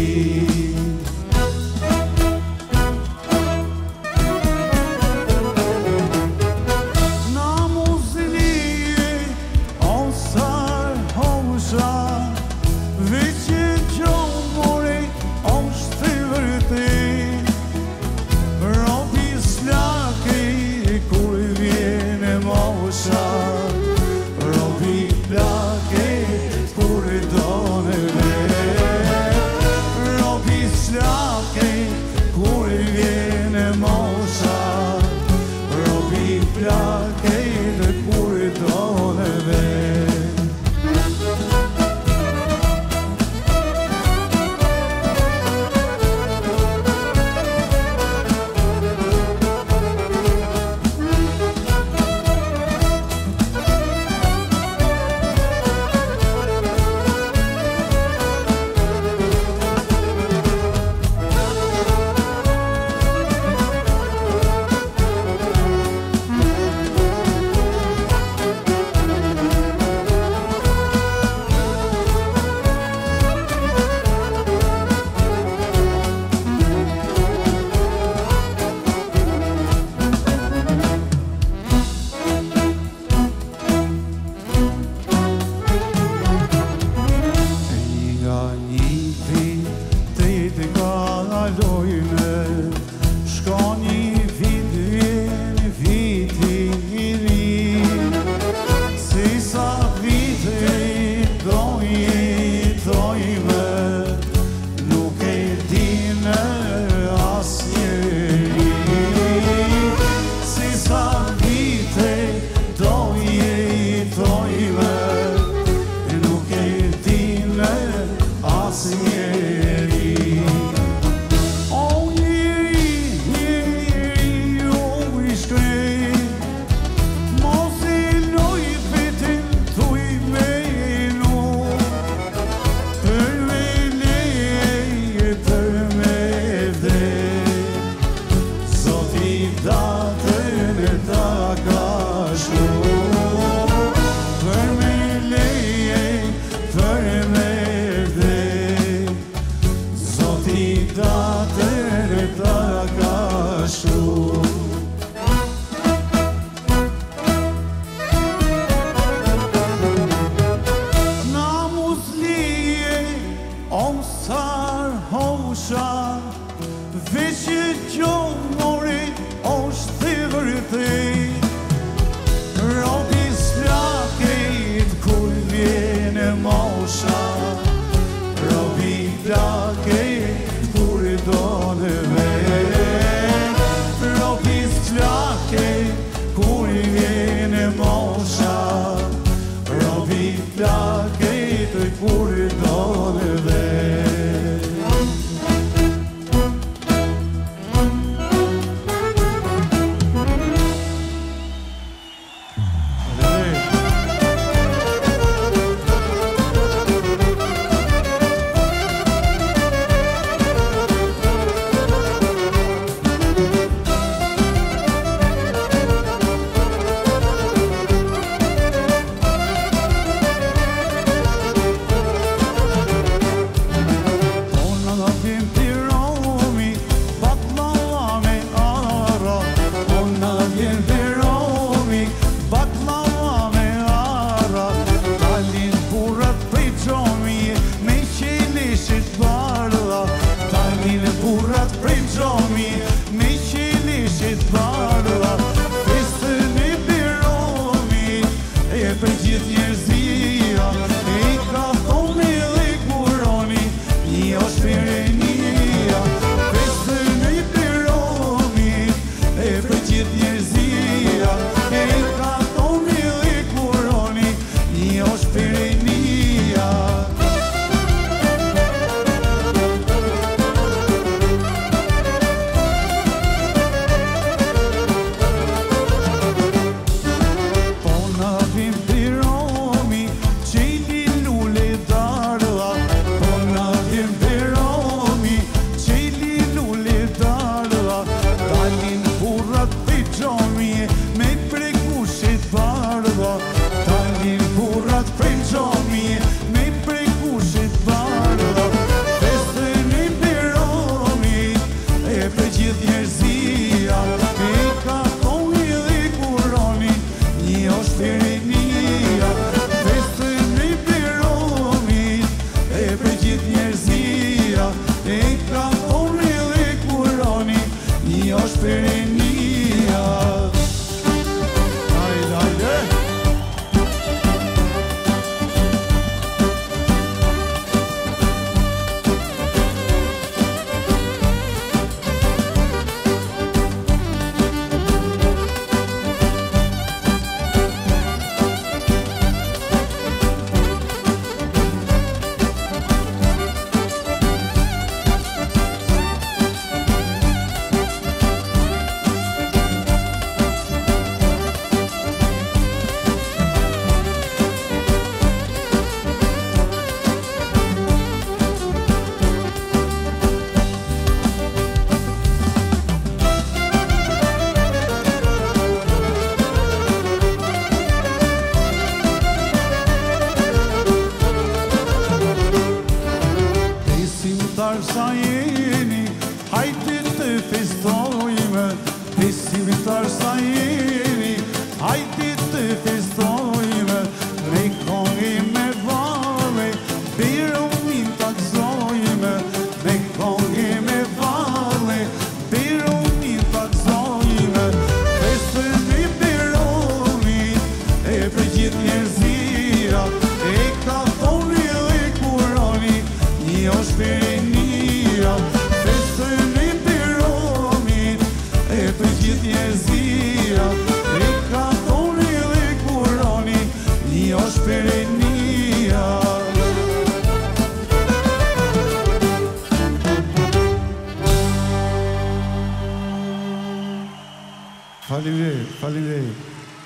Faleminderit, faleminderit.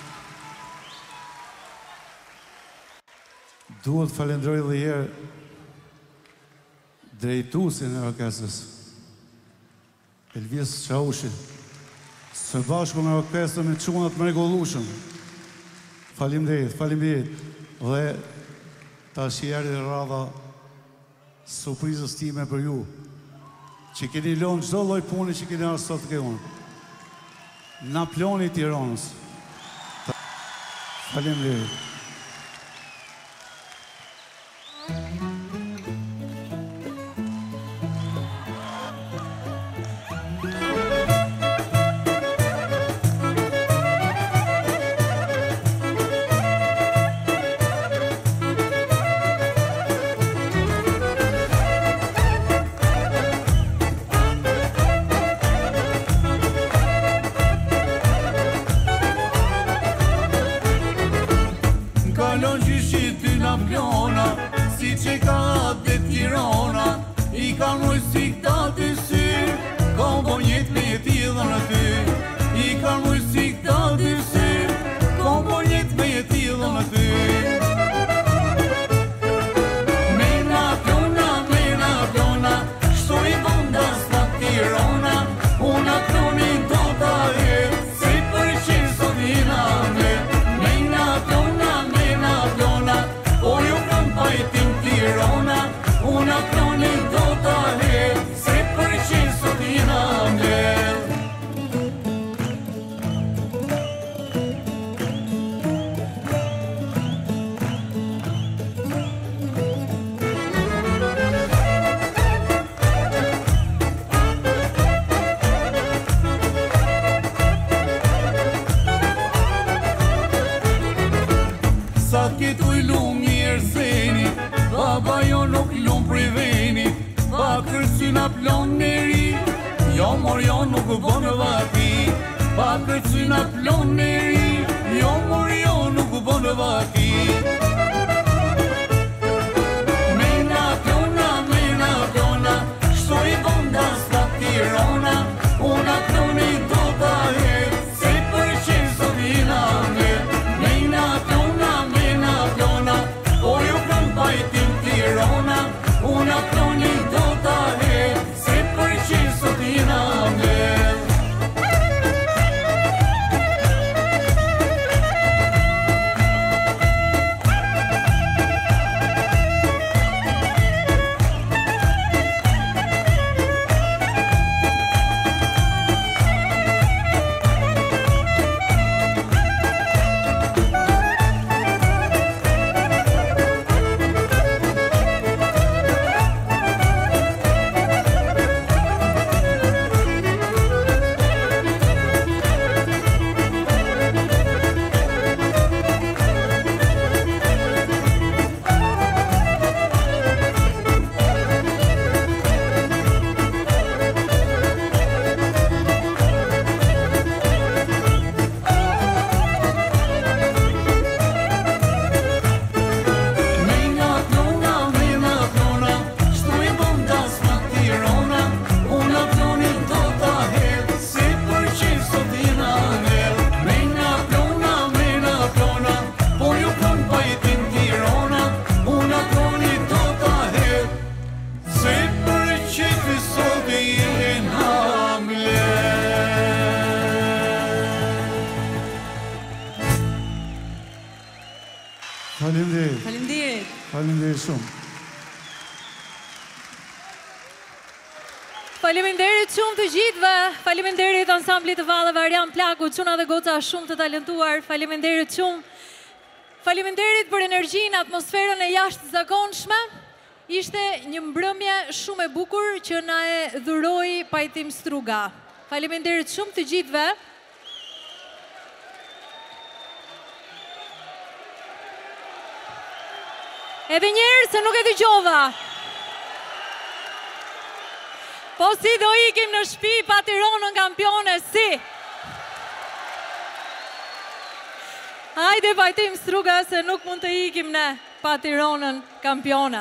Duhet falenderoj edhe herë drejtuesin e orkestrës, Elvis Çaushin, së bashku me orkestrën e çunat mrekullueshëm. Faleminderit, faleminderit. Dhe tash erdhi radha surprizës time për ju, që keni lënë çdo lloj pune që keni ardhur sot ke unë. Naploni Tiranës. Faleminderit. Kalon gjyshit ty Naplona, si që ka dhe Tirana, i ka mujësi këta të syrë, ka bo njet me jeti dhe në ty. I ka mujësi këta të syrë, ka bo njet me jeti dhe në ty. Me Naplona, me Naplona, shtoj bonda s'pa Tirana, unë Naploni do ta jetë, se për qenë sot i na me. Me Naplona, o ju kam pajtim Tirana, unë Naploni do ta hedh, se për qenë sot i na mbledh. Sa t'ketu i lumë mirë seni, baba jo nuk lumë prej veni, pa kërcy Naplon neri, jo mor jo nuk bënë vati. Pa kërcy Naplon neri, jo mor jo nuk bënë vati. Me Naplona, me Naplona, shtoj bonda s'pa Tirana, unë Naploni do ta hedh, se për qenë sot i na mbledh. Me Naplona, me Naplona, o ju kam pajtim Tirana, unë Naploni do ta hedh, se për qenë sot i na mbledh. Faleminderit. Faleminderit. Faleminderit shumë. Faleminderit shumë të gjithëve. Faleminderit ansamblit të Valleve Arjan Plaku, çuna dhe goca shumë të talentuar. Faleminderit shumë. Faleminderit për energjinë, atmosferën e jashtëzakonshme. Ishte një mbrëmje shumë e bukur që na e dhuroi Pajtim Struga. Faleminderit shumë të gjithëve. Edhe njerë se nuk e dëgjova. Po si do ikim në shtëpi pa Tiranën kampione, si? Hajde Pajtim Struga se nuk mund të ikim ne pa Tiranën kampione.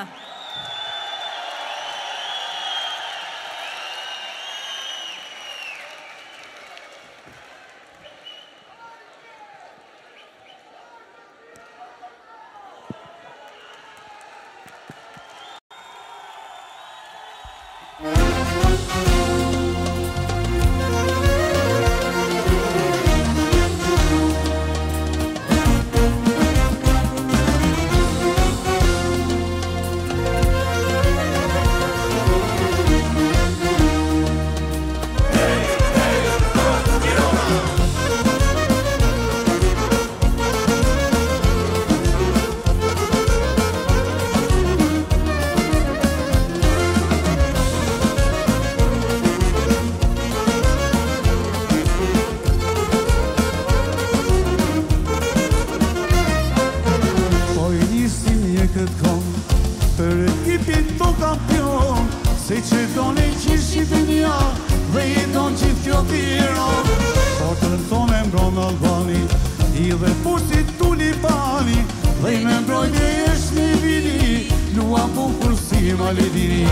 ti dhe po si tulipani, dhe i me mbrojtje esh një vini, lua bukur si Maledini.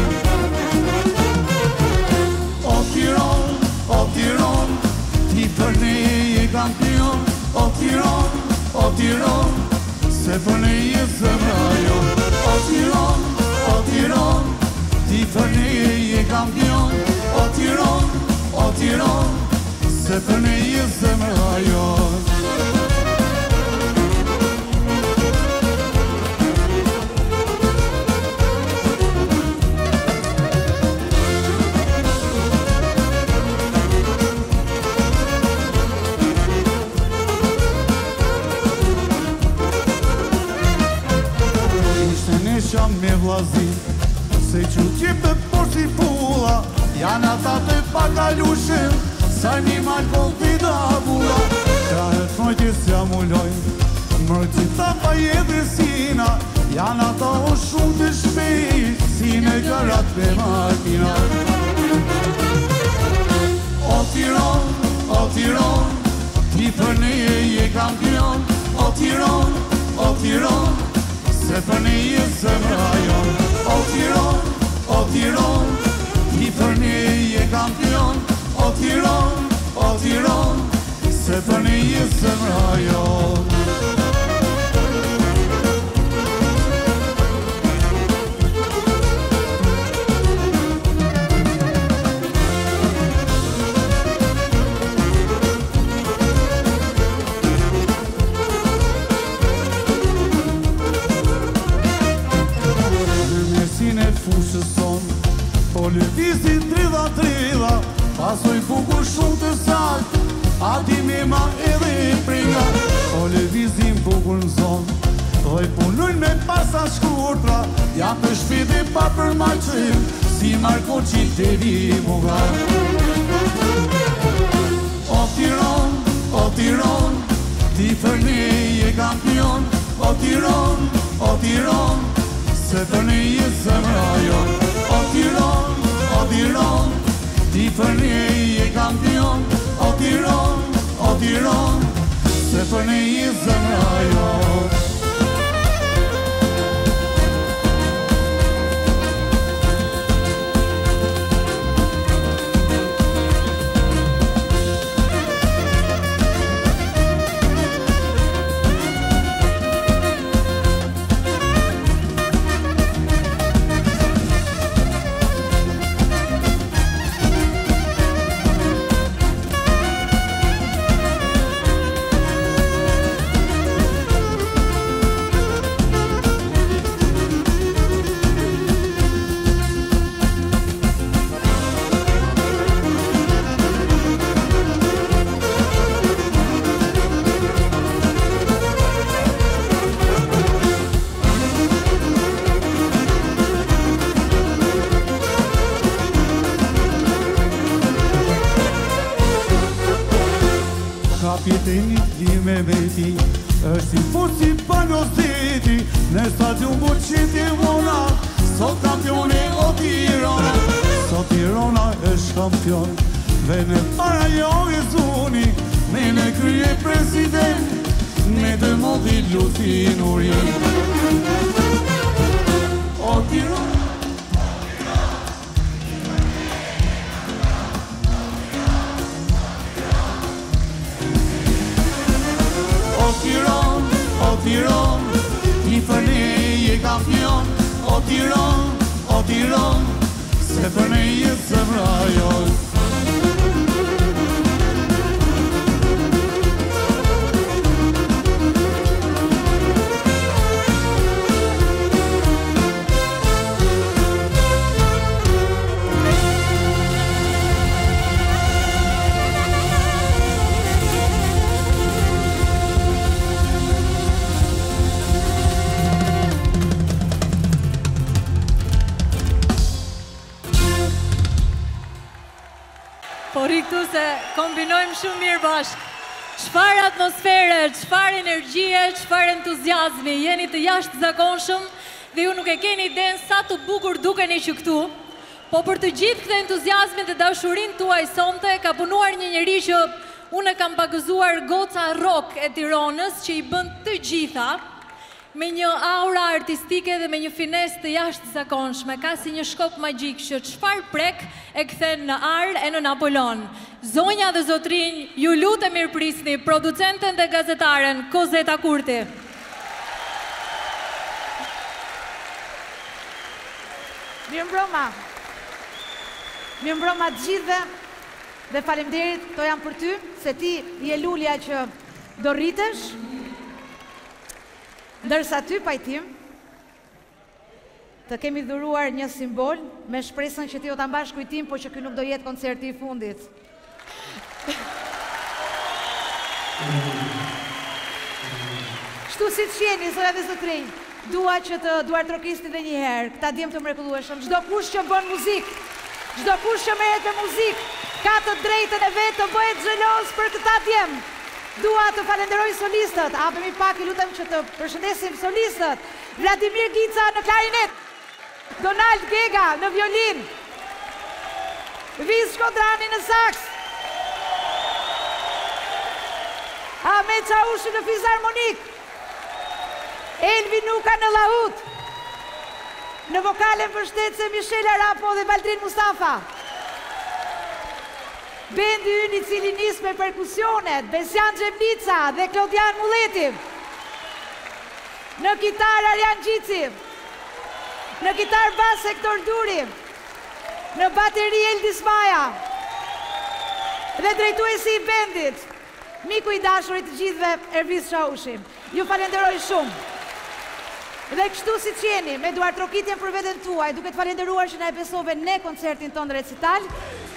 O Tiron, o Tiron, ti për ne je kampion, o Tiron, o Tiron, se për ne je zemra jon. O Tiron, o Tiron, ti për ne je kampion, o Tiron, o Tiron, se për ne je zemra jon. Sham me vlazi, se që qipe por si pula, janë ata të pakalushin, sa një malë kolpida bula. Ka e të mojtje s'ja mulloj, mërëti ta pa jedresina, janë ata o shumë të shpejt, si në gjarat me makina. O Tiron, o Tiron, ti për ne je kampion, o Tiron, o Tiron, se për ne je zemra jon. O Tiron, o Tiron, ti për ne je kampion, o Tiron, o Tiron, se për ne je zemra jon. Po lëvizin tridha tridha, pasoj bukur shumë të salt, ati me ma edhe e pringa. Po lëvizin bukur në zonë, dhe punojnë me pasa shkurtra, jam për shpite pa për maqim, si Marko Qitevi muga. O Tiron, o Tiron, ti për ne je kampion, o Tiron, o Tiron, se për ne je zemra jon. O Tiron, o Tiron, ti për ne je kampion, o Tiron, o Tiron, se për ne je zemra jon. Kapiteni ti me veti, është si fut si Panosteti, në stadium buqiti vona, sot kampioni o Tirana. Sot Tirana është kampion, dhe në para jo e zuni, me në krye president, me të modi lutin urin. O Tirana, o Tiron, o Tiron, ti për ne je kampion, o Tiron, o Tiron, se për ne je zemra jon. Po riktu se kombinojmë shumë mirë bashkë. Çfarë atmosfere, çfarë energjie, çfarë entuziazmi, jeni të jashtë zakonshëm dhe ju nuk e keni idenë sa të bukur dukeni që këtu. Po për të gjithë këtë entuziazmin dhe dashurin tuaj sonte, ka punuar një njeri që Unë kam pagëzuar Goca Rock e Tiranës që i bën të gjitha me një aura artistike dhe me një finesë të jashtëzakonshme, ka si një shkop magjik që çfarë prek e kthen në Ar e në Napolon. Zonja dhe zotrinj, ju lutem mirëprisni producenten dhe gazetaren Kozeta Kurti. Mirëmbrëma. Mirëmbrëma të gjithëve dhe faleminderit to jam për ty, se ti je lulja që do rritesh, ndërsa ty pajtim të kemi dhuruar një simbol me shpresën që ti do ta mbash kujtim, po që ky nuk do jetë koncerti i fundit. Shtu si të jeni, zonja dhe zotrinj, dua që të duartrokisni edhe një herë këta djem të mrekullueshëm. Çdo kush që bën muzikë, çdo kush që merret me muzikë, ka të drejtën e vet të bëhet xheloz për këta djem. Dua të falenderoj solistët, hapemi pak i lutem që të përshëndesim solistët. Vladimir Gica në klarinet, Donald Gega në violin, Viz Shkodrani në saks, Ahmet Çaushi në fizharmonik, Elvi Nuka në laut, në vokale mbështetëse Michel Arapo dhe Baldrin Mustafa. Bendi ynë i cili nis me perkusionet, Besjan Gjemnica dhe Klodian Mulleti. Në kitar Arjan Gjici, në kitar bas Hektor Duri, në bateri Eldis Maja, dhe drejtuesi i bendit, miku i dashurit të gjithve Ervis Çaushi. Ju falenderoj shumë. Dhe kështu si që jeni, me duartrokitjen për veten tuaj, duke të falenderuar që na e besove ne koncertin tonë recital.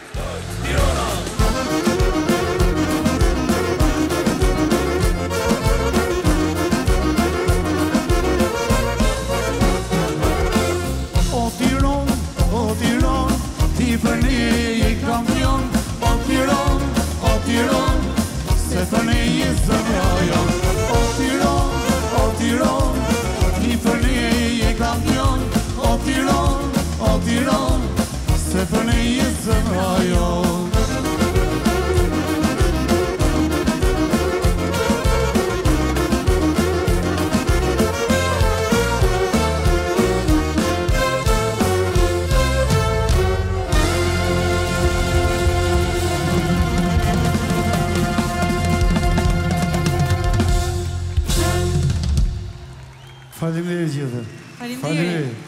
O Tiron, o Tiron, ti për ne je kampion. O Tiron, o Tiron, se për ne je zemra jon. O Tiron, o Tiron, ti për ne je kampion. O Tiron, o Tiron, se për ne je zemra jon. Faleminderit gjithë. Faleminderit.